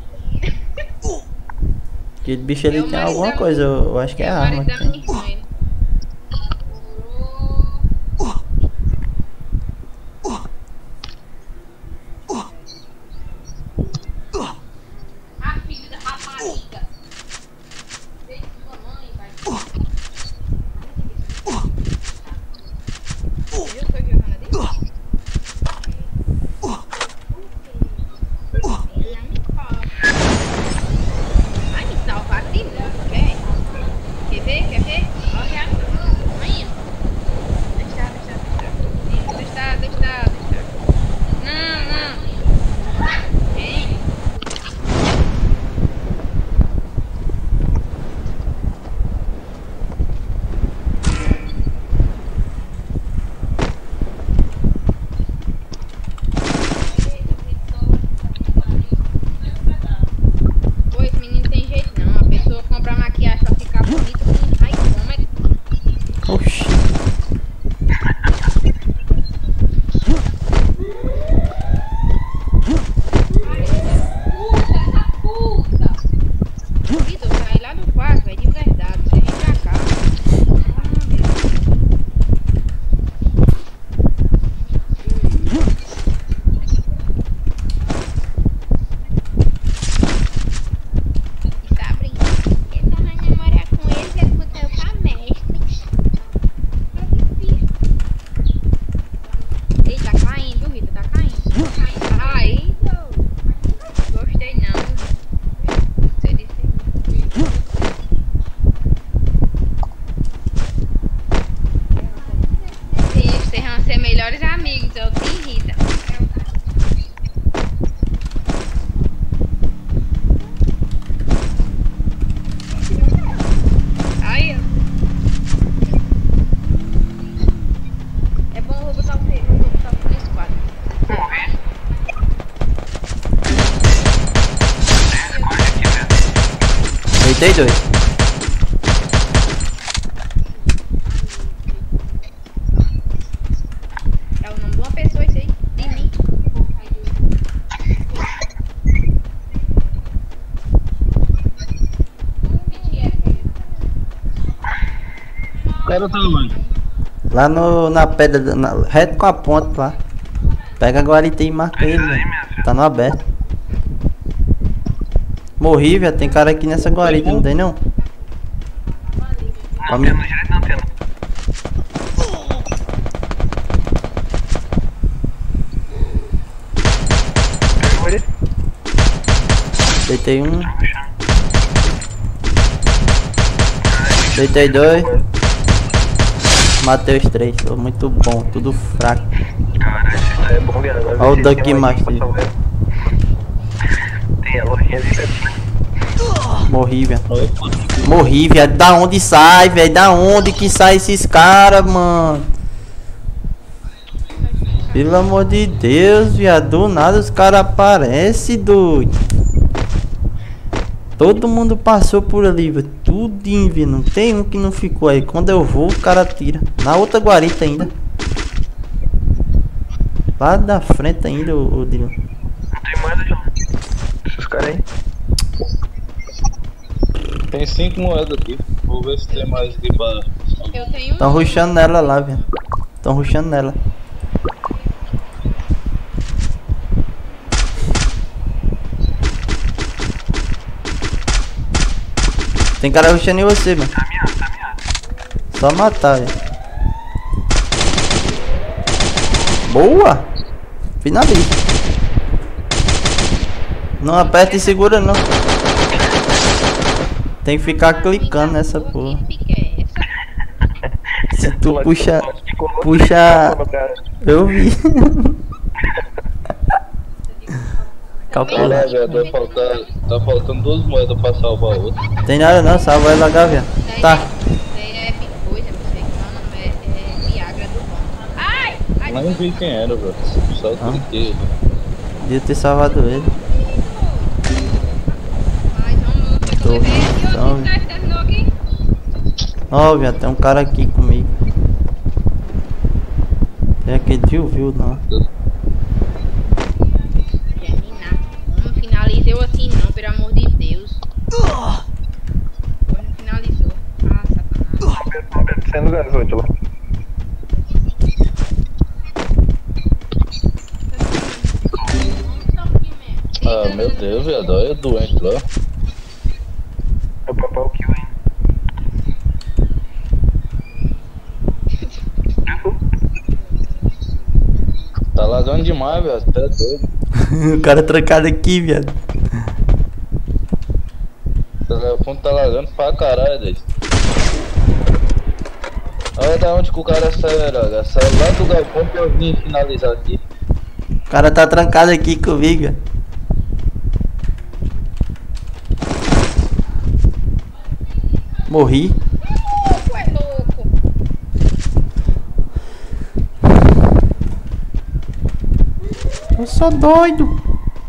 Aquele bicho ali tem alguma coisa, eu acho que é a arma que tem. A filha da rapariga. Veio com sua mãe, vai. Viu o que foi que eu mandei? Vai me salvar de novo, quer? Quer ver? Quer ver? Deitei 2. É o nome de uma pessoa isso aí. De mim. O cara tá onde? Lá na pedra, reto com a ponta lá. Pega a guarita e marca ele, velho. Tá no aberto. Morri, velho. Tem cara aqui nessa guarita, não tem não? Não, direito não tem. Deitei 1. Deitei 2. Matei os 3. Tô muito bom, tudo fraco. Cara, isso é bom, viado. Olha o Duck Master. Tem a lojinha ali pertinho. Morri, velho. Morri, velho. Da onde sai, velho? Da onde que sai esses caras, mano? Pelo amor de Deus, viado. Do nada os caras aparecem, doido. Todo mundo passou por ali, velho. Tudinho, velho. Não tem um que não ficou aí. Quando eu vou, o cara tira. Na outra guarita ainda. Lá da frente ainda, o Dylan. Não tem mais, João. Esses caras aí. Tem 5 moedas aqui. Vou ver se tem mais aqui pra... Eu tenho Tão rushando nela lá, velho. Tão rushando nela. Tem cara rushando em você, mano. Só matar, velho. Boa! Finaliza. Não aperta e segura não. Tem que ficar clicando nessa porra. Se tu puxa... Eu vi. Calcula. Tá faltando 2 moedas pra salvar a outra. Tem nada não, salva ela lá, velho. Tá. É coisa, não sei qual nome é Viagra do bom. Ai! Mas não vi quem era, velho. Só cliquei. Devia ter salvado ele. Ó, velho, tem um cara aqui comigo. É aquele viu não. Não finalizou assim não, pelo amor de Deus. Não finalizou. Ah, sacanagem. Sendo garoto lá. Ah, meu Deus, viado. Olha doente lá. É o papai o kill, hein? Tá lagando demais, velho. Até doido. O cara trancado aqui, viado. O telefone tá lagando pra caralho, Deus. Olha da onde que o cara saiu, olha. Saiu lá do galpão pra eu vir finalizar aqui. O cara tá trancado aqui comigo, velho. Morri. É louco. Eu sou doido.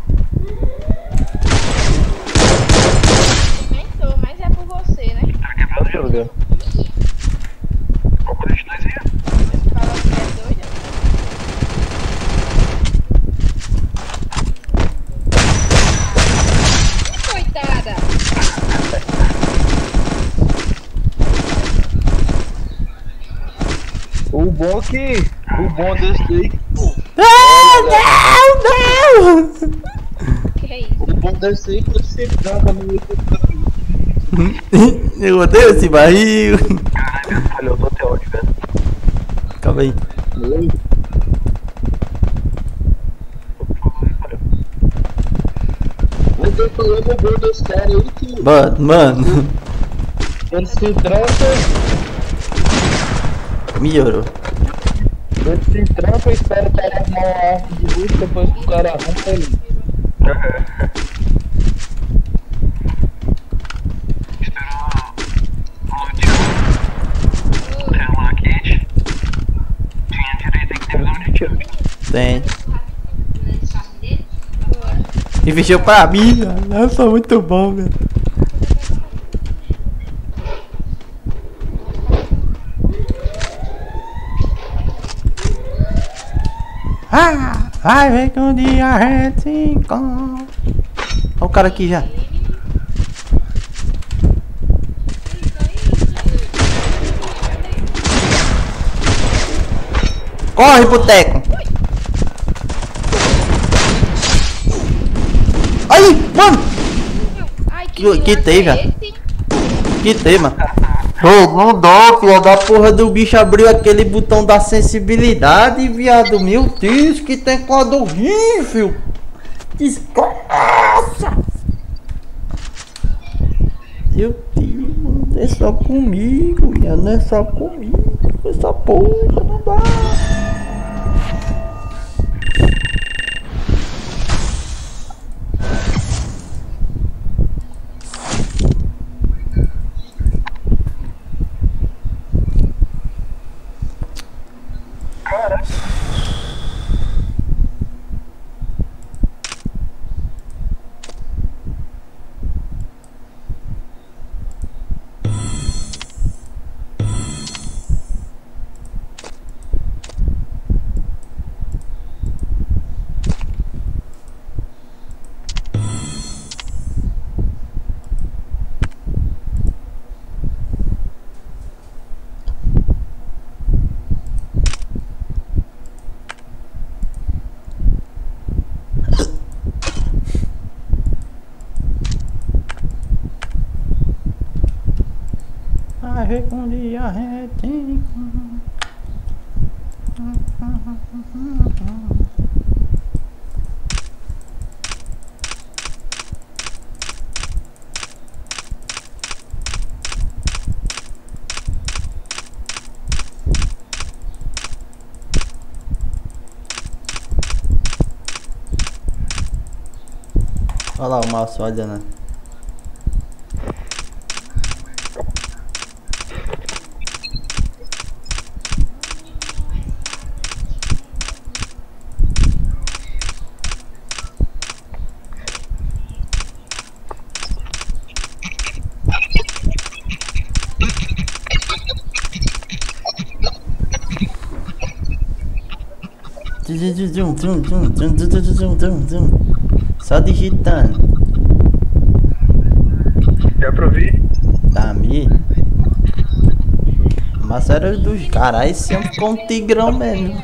Nem sou, mas é por você, né? Tá quebrando o gelo, velho. Qual coisa de nós aí? Fala que é doida. Coitada. O bom que... O bom desse aí... Não! Que é isso? O bom desse aí que você tranca no Eu odeio esse barril. Caralho, falhou todo teu áudio, velho. Calma aí. Eu tô falando o bom desse cara aí que... Mano. Quando se tranca... Melhorou. Quando se tranca, espera o cara arrumar uma arte de luz, depois que o cara arruma ele. Tem. E fechou pra mim, velho. Eu sou muito bom, velho. Ah, vai ver que um dia a gente se encontra. Olha o cara aqui já. Corre, boteco. Aí, mano. Ai, Que tem, velho. Que tem, mano. Ô, não dá, filho. Da porra do bicho abriu aquele botão da sensibilidade, viado. Meu Deus, que teclado horrível. Desgraça. Meu Deus, mano. Não é só comigo, viado. Não é só comigo. Essa porra não dá. Um dia a gente... Olha lá o mouse olhando. Só digitando. Dá pra ouvir? Tá me. Mas era dos caras, esse homem ficou um tigrão mesmo.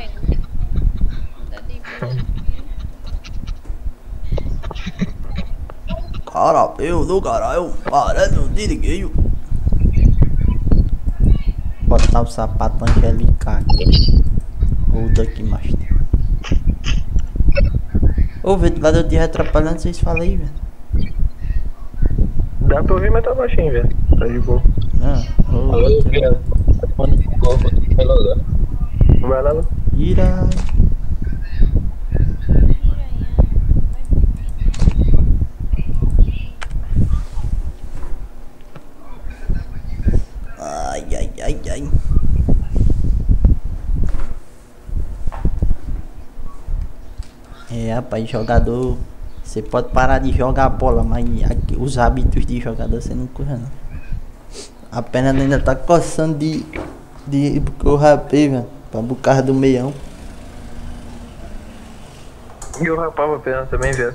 Cara, eu do caralho, parando de ligueio. Botar o sapato angelical. Ou daqui mais. Ô, ventilador te atrapalhando, vocês falam aí, velho. Dá pra ouvir, mas tá baixinho, velho. Tá de boa. Vai lá. Ira. Ai, ai, ai, ai. É, rapaz, jogador, você pode parar de jogar bola, mas aqui, os hábitos de jogador você não corre não. A perna ainda tá coçando de porque eu rapei, velho, por causa do meião. E eu rapava a perna também, velho.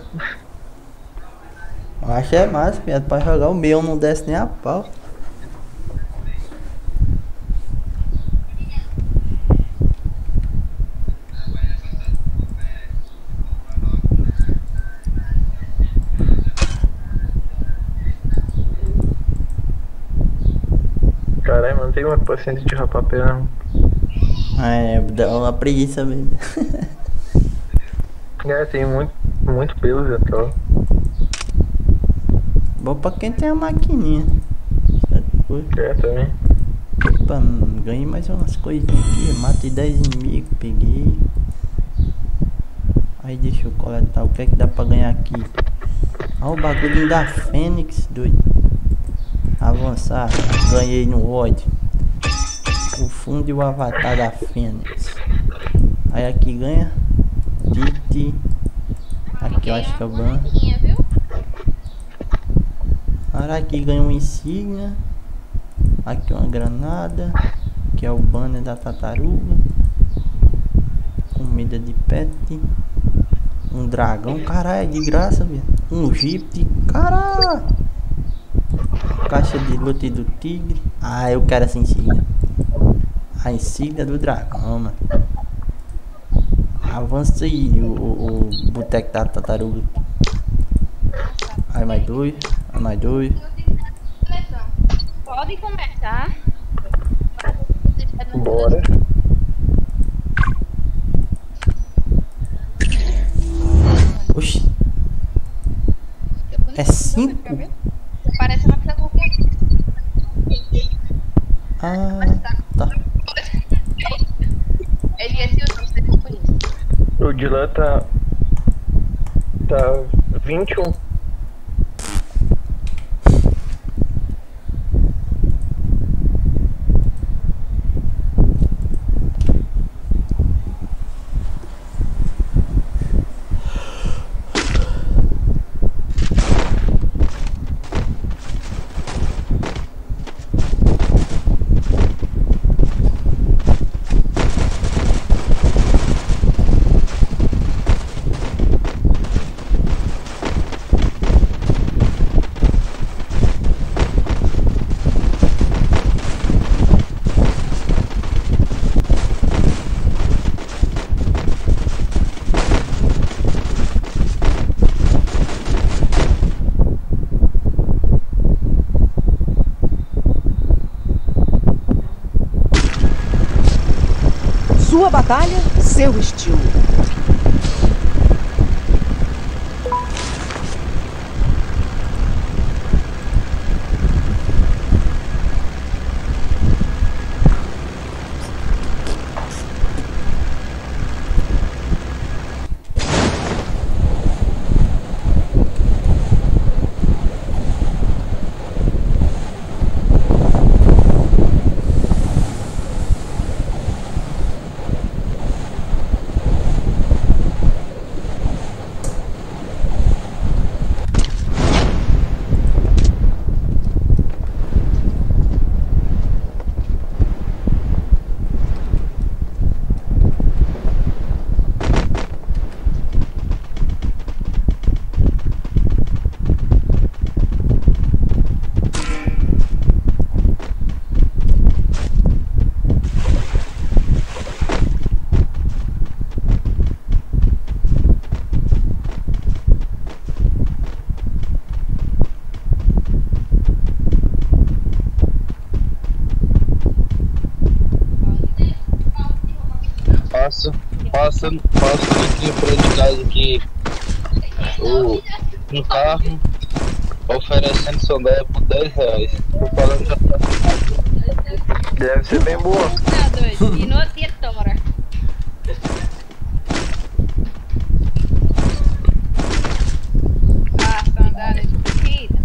Eu acho que é massa, velho, pra jogar o meião não desce nem a pau. Caralho, mano, tem uma paciência de rapar a perna. É, dá uma preguiça mesmo. É, tem muito pelo, já tá. Bom pra quem tem a maquininha. É, também. Opa, ganhei mais umas coisinhas aqui. Matei 10 inimigos, peguei. Aí deixa eu coletar o que é que dá pra ganhar aqui. Olha o bagulhinho da Fênix, doido. Avançar, ganhei no ódio. O fundo e o avatar da Fênix. Aí aqui ganha Titi. Aqui eu acho que é o ban. Agora aqui ganha uma insígnia. Aqui uma granada. Que é o banner da tartaruga. Com Comida de pet. Um dragão, caralho, de graça, velho. Um jeep, caralho. Caixa de loot do tigre. Ah, eu quero essa insígnia. A insígnia do dragão, mano. Avança aí, o boteco da tartaruga. Aí mais dois, aí mais dois. Pode começar. Bora. Oxi. É 5? Parece uma coisa louca. Ah, tá. Ele é seu nome, você não conhece. O Dylan tá 21. Sua batalha, seu estilo. Passa aqui pra de casa aqui um carro oferecendo sandália por R$10. Tô falando já tá. Deve ser bem boa. Tá doido, e no tietora. Ah, sandália de corrida.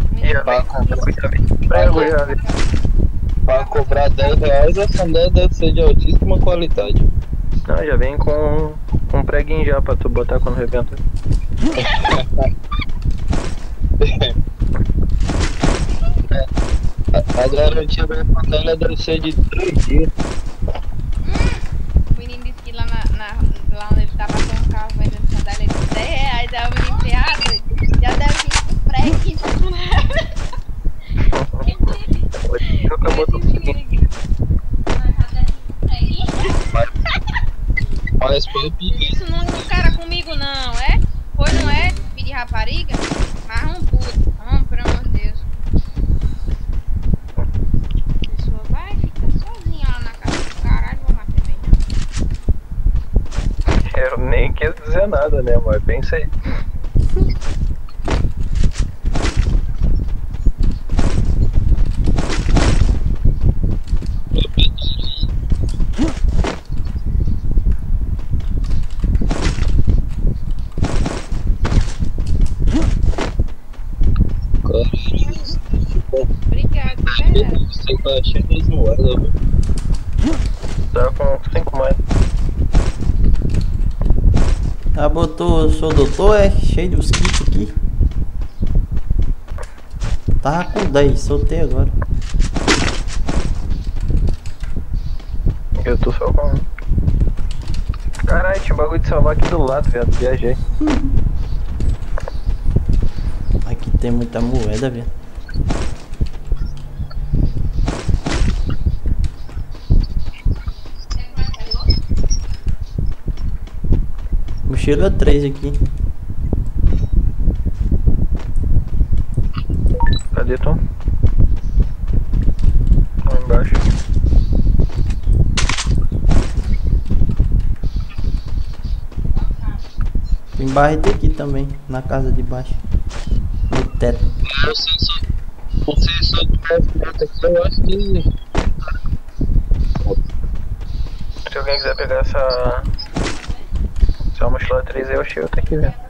Pra cobrar R$10, a sandália deve ser de altíssima qualidade. Não, já vem com um preguinho já pra tu botar quando rebenta. A garantia da sandália deve ser de 3 dias. O menino disse que lá onde ele tava com o carro vendendo sandália de R$10, aí o menino disse, já deve vir com preguinho. Mas foi isso não é um cara comigo não, é? Pois não é? Filho de rapariga? Mas um puto. Não, pelo amor de Deus. A pessoa vai ficar sozinha lá na casa do caralho, vou matar também não. Eu nem quis dizer nada, né, mas pensei. Obrigado, verdade. Você tá cheio de moedas, velho. Tá com 5 mais. Ah, botou, sou doutor, é cheio dos kits aqui. Tava com 10, soltei agora. Eu tô só com Caralho, tinha um bagulho de salvar aqui do lado, viado. Viajei. Aqui tem muita moeda, velho. Mochila 3 aqui. Cadê tu? Lá embaixo. Tem barrete aqui também, na casa de baixo. No teto. Você só aqui, eu acho que... Se alguém quiser pegar essa mochila 3 aí, eu achei outra aqui, velho.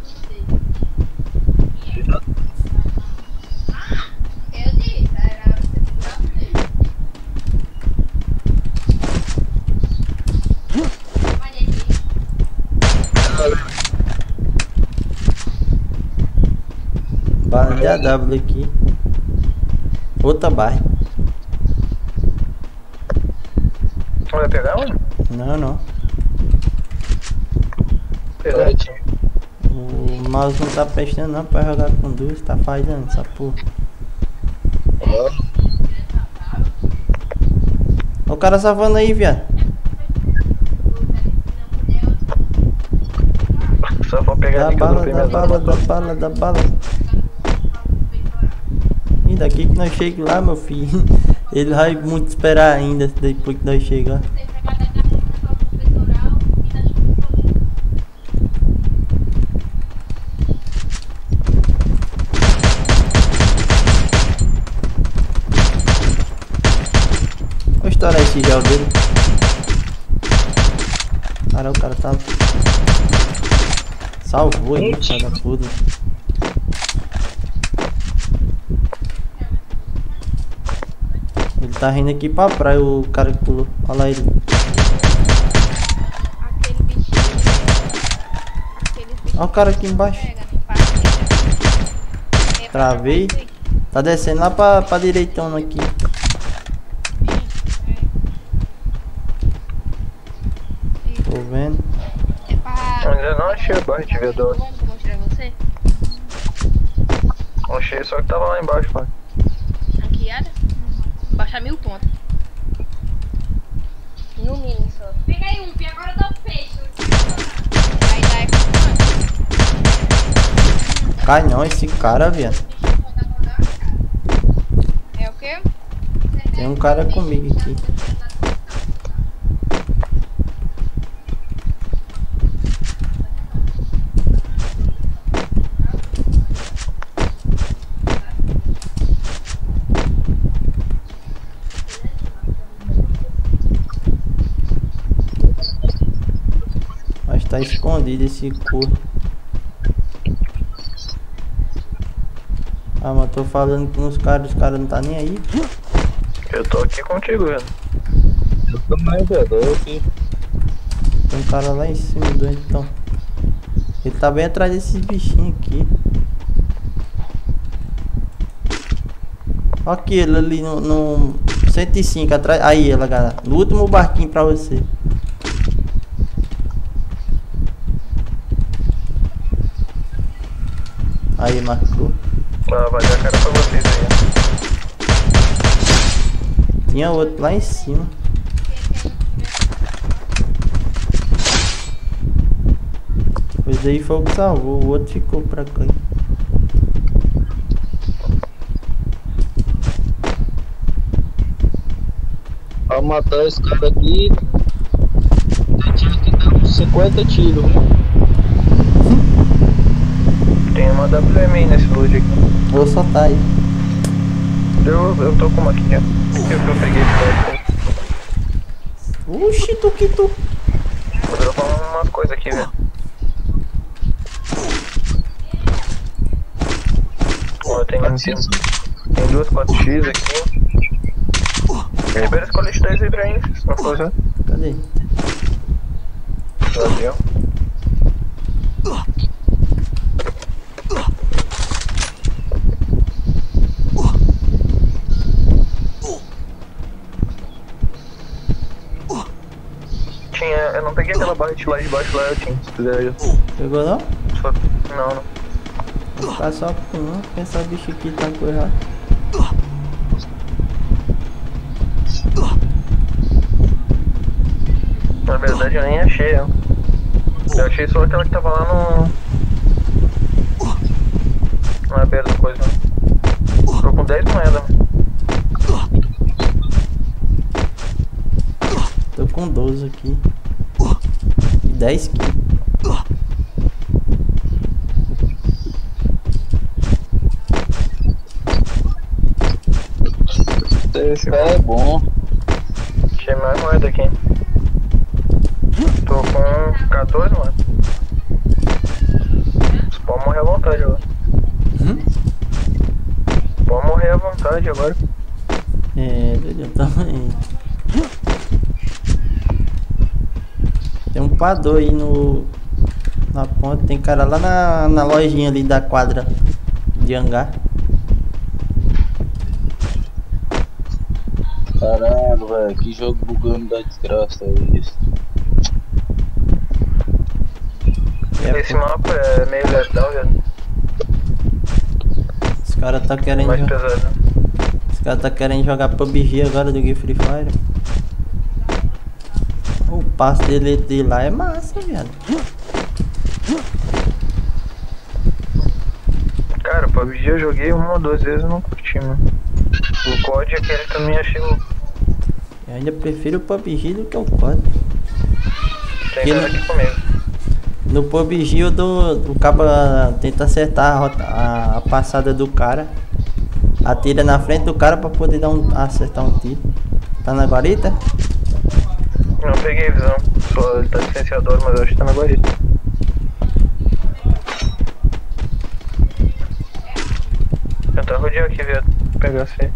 Bala de AW aqui. Outra barra. Não vai pegar, mano? Não. Pegar aqui. O mouse não tá prestando não pra jogar com duas, tá falhando essa porra. Olha o cara salvando aí, viado. Só vou pegar Dá bala. E daqui que nós chegamos lá, meu filho. Ele vai muito esperar ainda depois que nós chegar. Vou estourar esse gel dele. Cara, o cara tá... Salvou aí, cara da puta. Ele tá rindo aqui pra praia, o cara que pulou. Olha lá ele. Aquele bichinho. Olha o cara aqui embaixo. Travei. Tá descendo lá pra direitão aqui. Tô vendo. Ainda não achei o barra de V12. Vou mostrar você. Achei só que tava lá embaixo, mano. Ranqueada? Baixar 1000 pontos. No mínimo só. Peguei um, e agora eu dou peixe. Aí dá é quanto? Cai não, esse cara, viado. É o quê? Tem um cara comigo aqui. Mas tá escondido esse corpo. Ah, mas tô falando com os caras não tá nem aí. Eu tô aqui contigo, velho. Eu também, velho. Eu aqui. Tem um cara lá em cima do então. Ele tá bem atrás desses bichinhos aqui. Olha aqui ele ali no 105 atrás. Aí ela, galera. No último barquinho pra você. Aí, marcou. Ah, vai dar cara pra vocês aí. Tinha outro lá em cima. Pois daí foi o que salvou. O outro ficou pra cá. Pra matar esse cara aqui, tinha que dar uns 50 tiros. Tem uma WM nesse loot aqui. Vou soltar aí. Eu tô com uma aqui, ó. Eu peguei esse Oxi, tu. Vou dropar uma coisa aqui, velho. Ó, tem duas 4x aqui. Libera esse colete 10 aí pra mim, se não for usar. Cadê? Valeu. Eu não peguei aquela aquela barra lá de baixo lá, eu tinha, se quiser aí. Pegou não? Não. Vou ficar só com um, pensar o bicho aqui tá com errado. Na verdade eu nem achei ela. Eu achei só aquela que tava lá no... na beira da coisa. Tô com 10 moedas. Tô com 12 aqui. E 10 quilos. Esse cara é bom. Achei mais moeda aqui. Tô com 14 moedas. Você pode morrer à vontade agora. Pode morrer à vontade agora. É, eu também. Tem um pador aí na ponta, tem cara lá na lojinha ali da quadra de hangar. Caralho, velho, que jogo bugando da desgraça é isso? Esse mapa é meio letal, velho. Os caras tá querendo Mais pesado, né? Os caras tá querendo jogar PUBG agora do Game Free Fire. O passe dele de lá é massa, viado. Cara, PUBG eu joguei uma ou duas vezes e não curti, mano. O COD é aquele também achei louco. Eu ainda prefiro o PUBG do que o COD. Tem cara aqui comigo. No PUBG o cabo tenta acertar a passada do cara. Atira na frente do cara pra poder acertar um tiro. Tá na guarita? Não peguei visão. Só ele tá de silenciador, mas eu acho que tá na guarita. Tentar rodear aqui, viado. Pegar assim.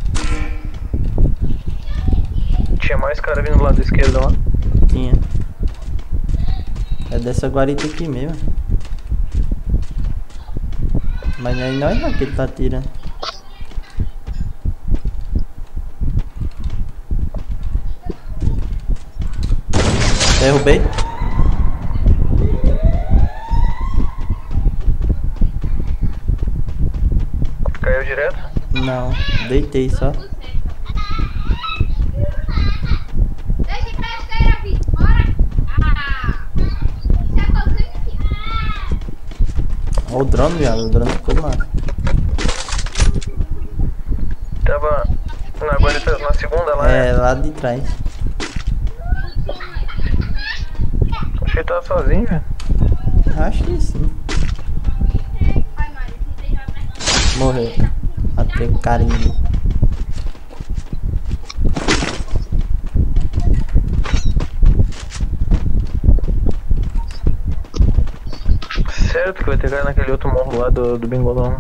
Tinha mais cara vindo do lado esquerdo lá. Tinha. É dessa guarita aqui mesmo. Mas não é nós não que ele tá tirando. Derrubei. Caiu direto? Não, deitei só. Deixa besteira, Vitor. Bora. Isso é coisa aqui. Olha o drone, viado. O drone ficou lá. Tava na guarita, na segunda lá. É, lá de trás. Achei que tava sozinho, velho. Acho que sim. Morreu. Até o carinho. Certo que vai ter cara naquele outro morro lá do Bingolão.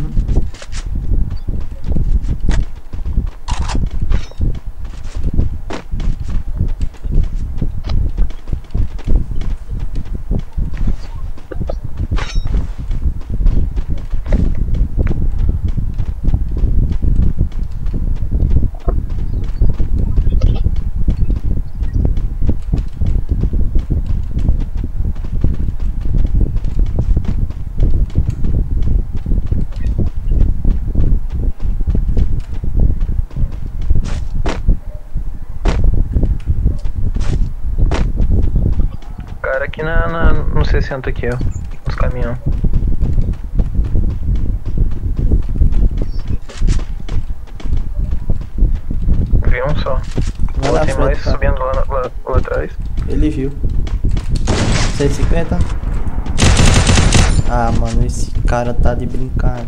Cara aqui no 60 aqui, ó. Nos caminhão. Vi um só. Vai lá Tem frente, mais tá? subindo lá atrás. Ele viu. 150. Ah, mano, esse cara tá de brincadeira.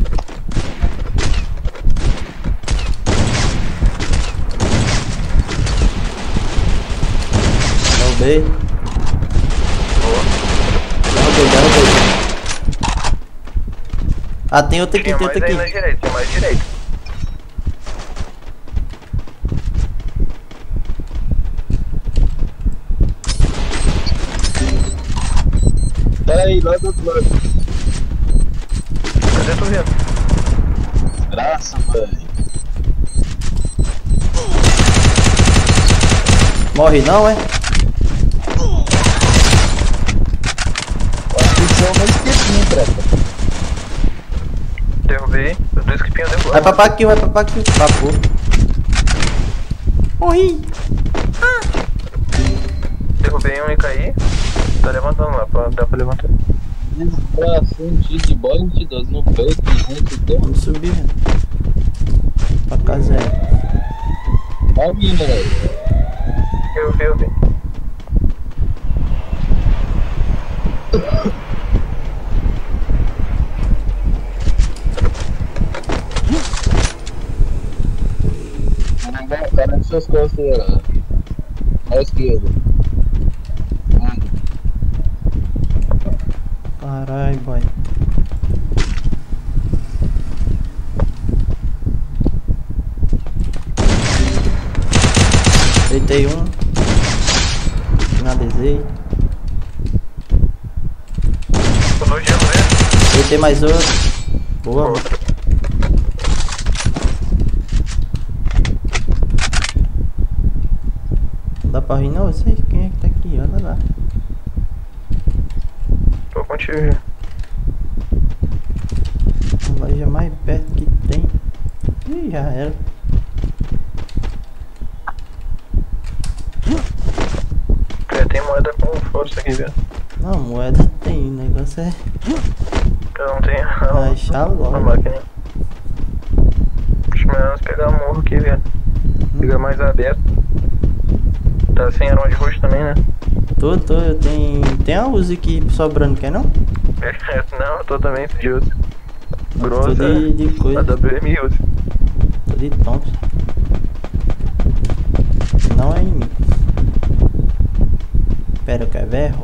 Derrubei. Derrubei. Ah, tem outro aqui, Tinha tem mais outro aí na aqui. direita, tem mais direita. Pera aí, lá do outro lado. Cadê tu vendo? Graça, velho. Morre não, é? deu uma esquipinha, tropa. Derrubei. Os dois esquipinhos derrubaram. Vai pra aqui, vai pra aqui. Papou. Morri. Derrubei um e caí. Tá levantando lá, dá pra levantar. Coração, de bola e de 12 no peito, muito tempo. Vamos subir, velho. Pra casa é. Tá vindo, velho. Eu vi. Tá nas suas costas, à esquerda. Caralho, boy. Deitei um. Finalizei. Tô no gelo mesmo. Deitei mais outro. Boa. Não dá pra rir não? Vocês? Quem é que tá aqui? Olha lá. Tô contigo já. A loja mais perto que tem. Ih, já era. Tem moeda com força aqui, velho. Não, moeda tem, o negócio é Eu não tenho achar a logo. máquina. Acho melhor nós pegar morro aqui, velho. Fica mais aberto. Tá sem arma de roxo também, né? Tô, eu tenho. Tem a Uzi aqui sobrando, quer não? Não, eu tô também de Uzi. Tô Grossa. de coisa. A WM Uzi. Tô de tonto. Não é em mim. Pera, eu quero ver.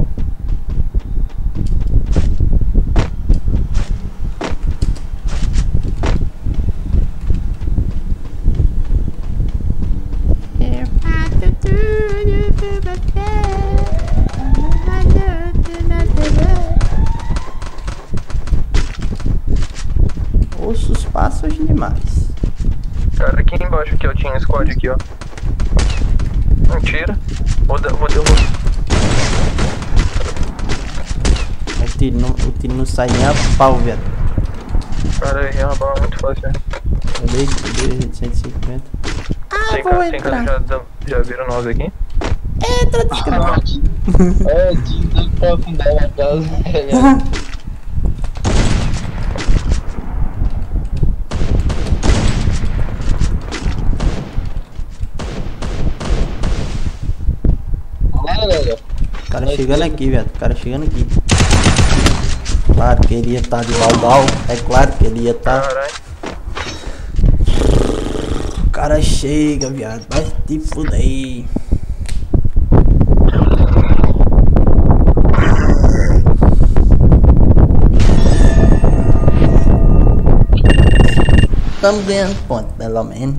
Ouço os passos demais. Cara, aqui embaixo aqui, ó, tinha um squad aqui, ó. Não tira. Vou derrubar. O tiro não sai nem a pau, velho. Cara, errei uma bala muito fácil, velho. Eu dei 150. Tem cara já viram nós aqui? Entra, desgraçado. É, tinha pra afundar na casa, velho. O cara chegando aqui, velho. O cara chegando aqui. Claro que ele ia estar de balbal. É claro que ele ia estar. O cara chega, viado. Vai te fuder. Estamos ganhando ponto, pelo menos.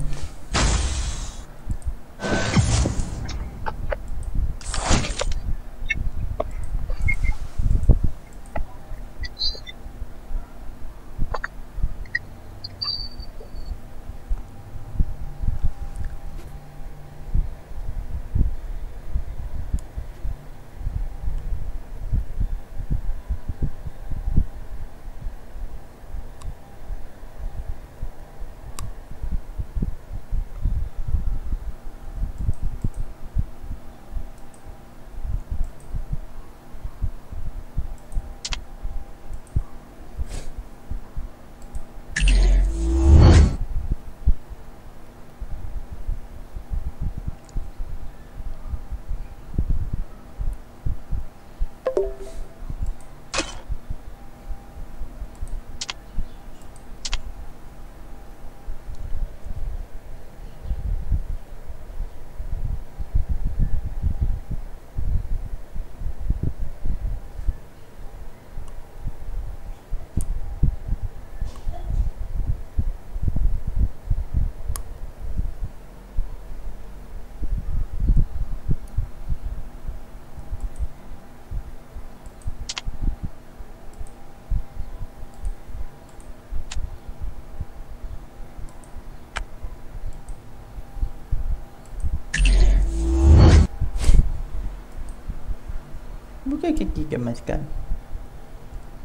Por que aqui é mais caro?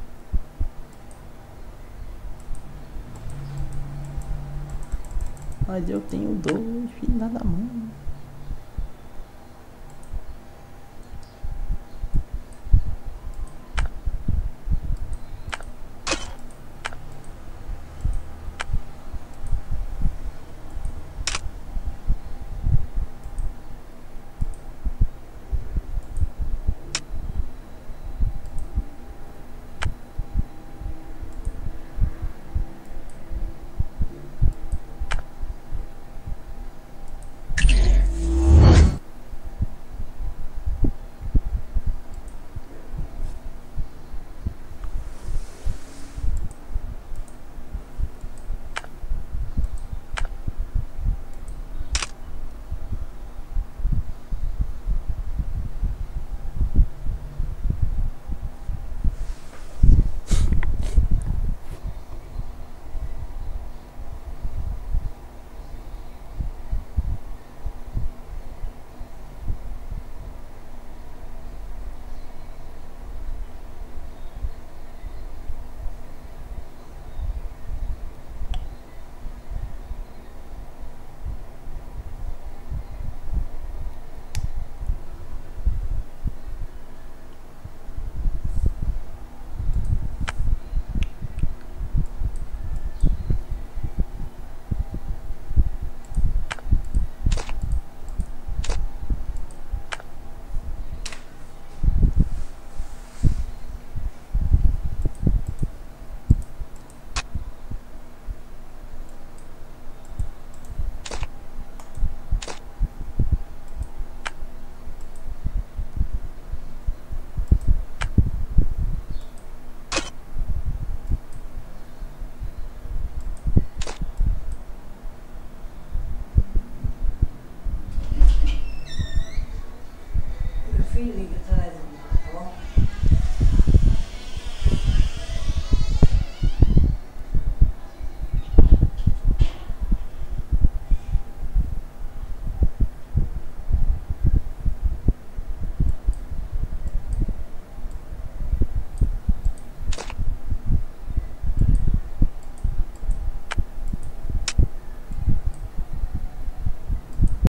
Mas eu tenho dois filhos da mãe.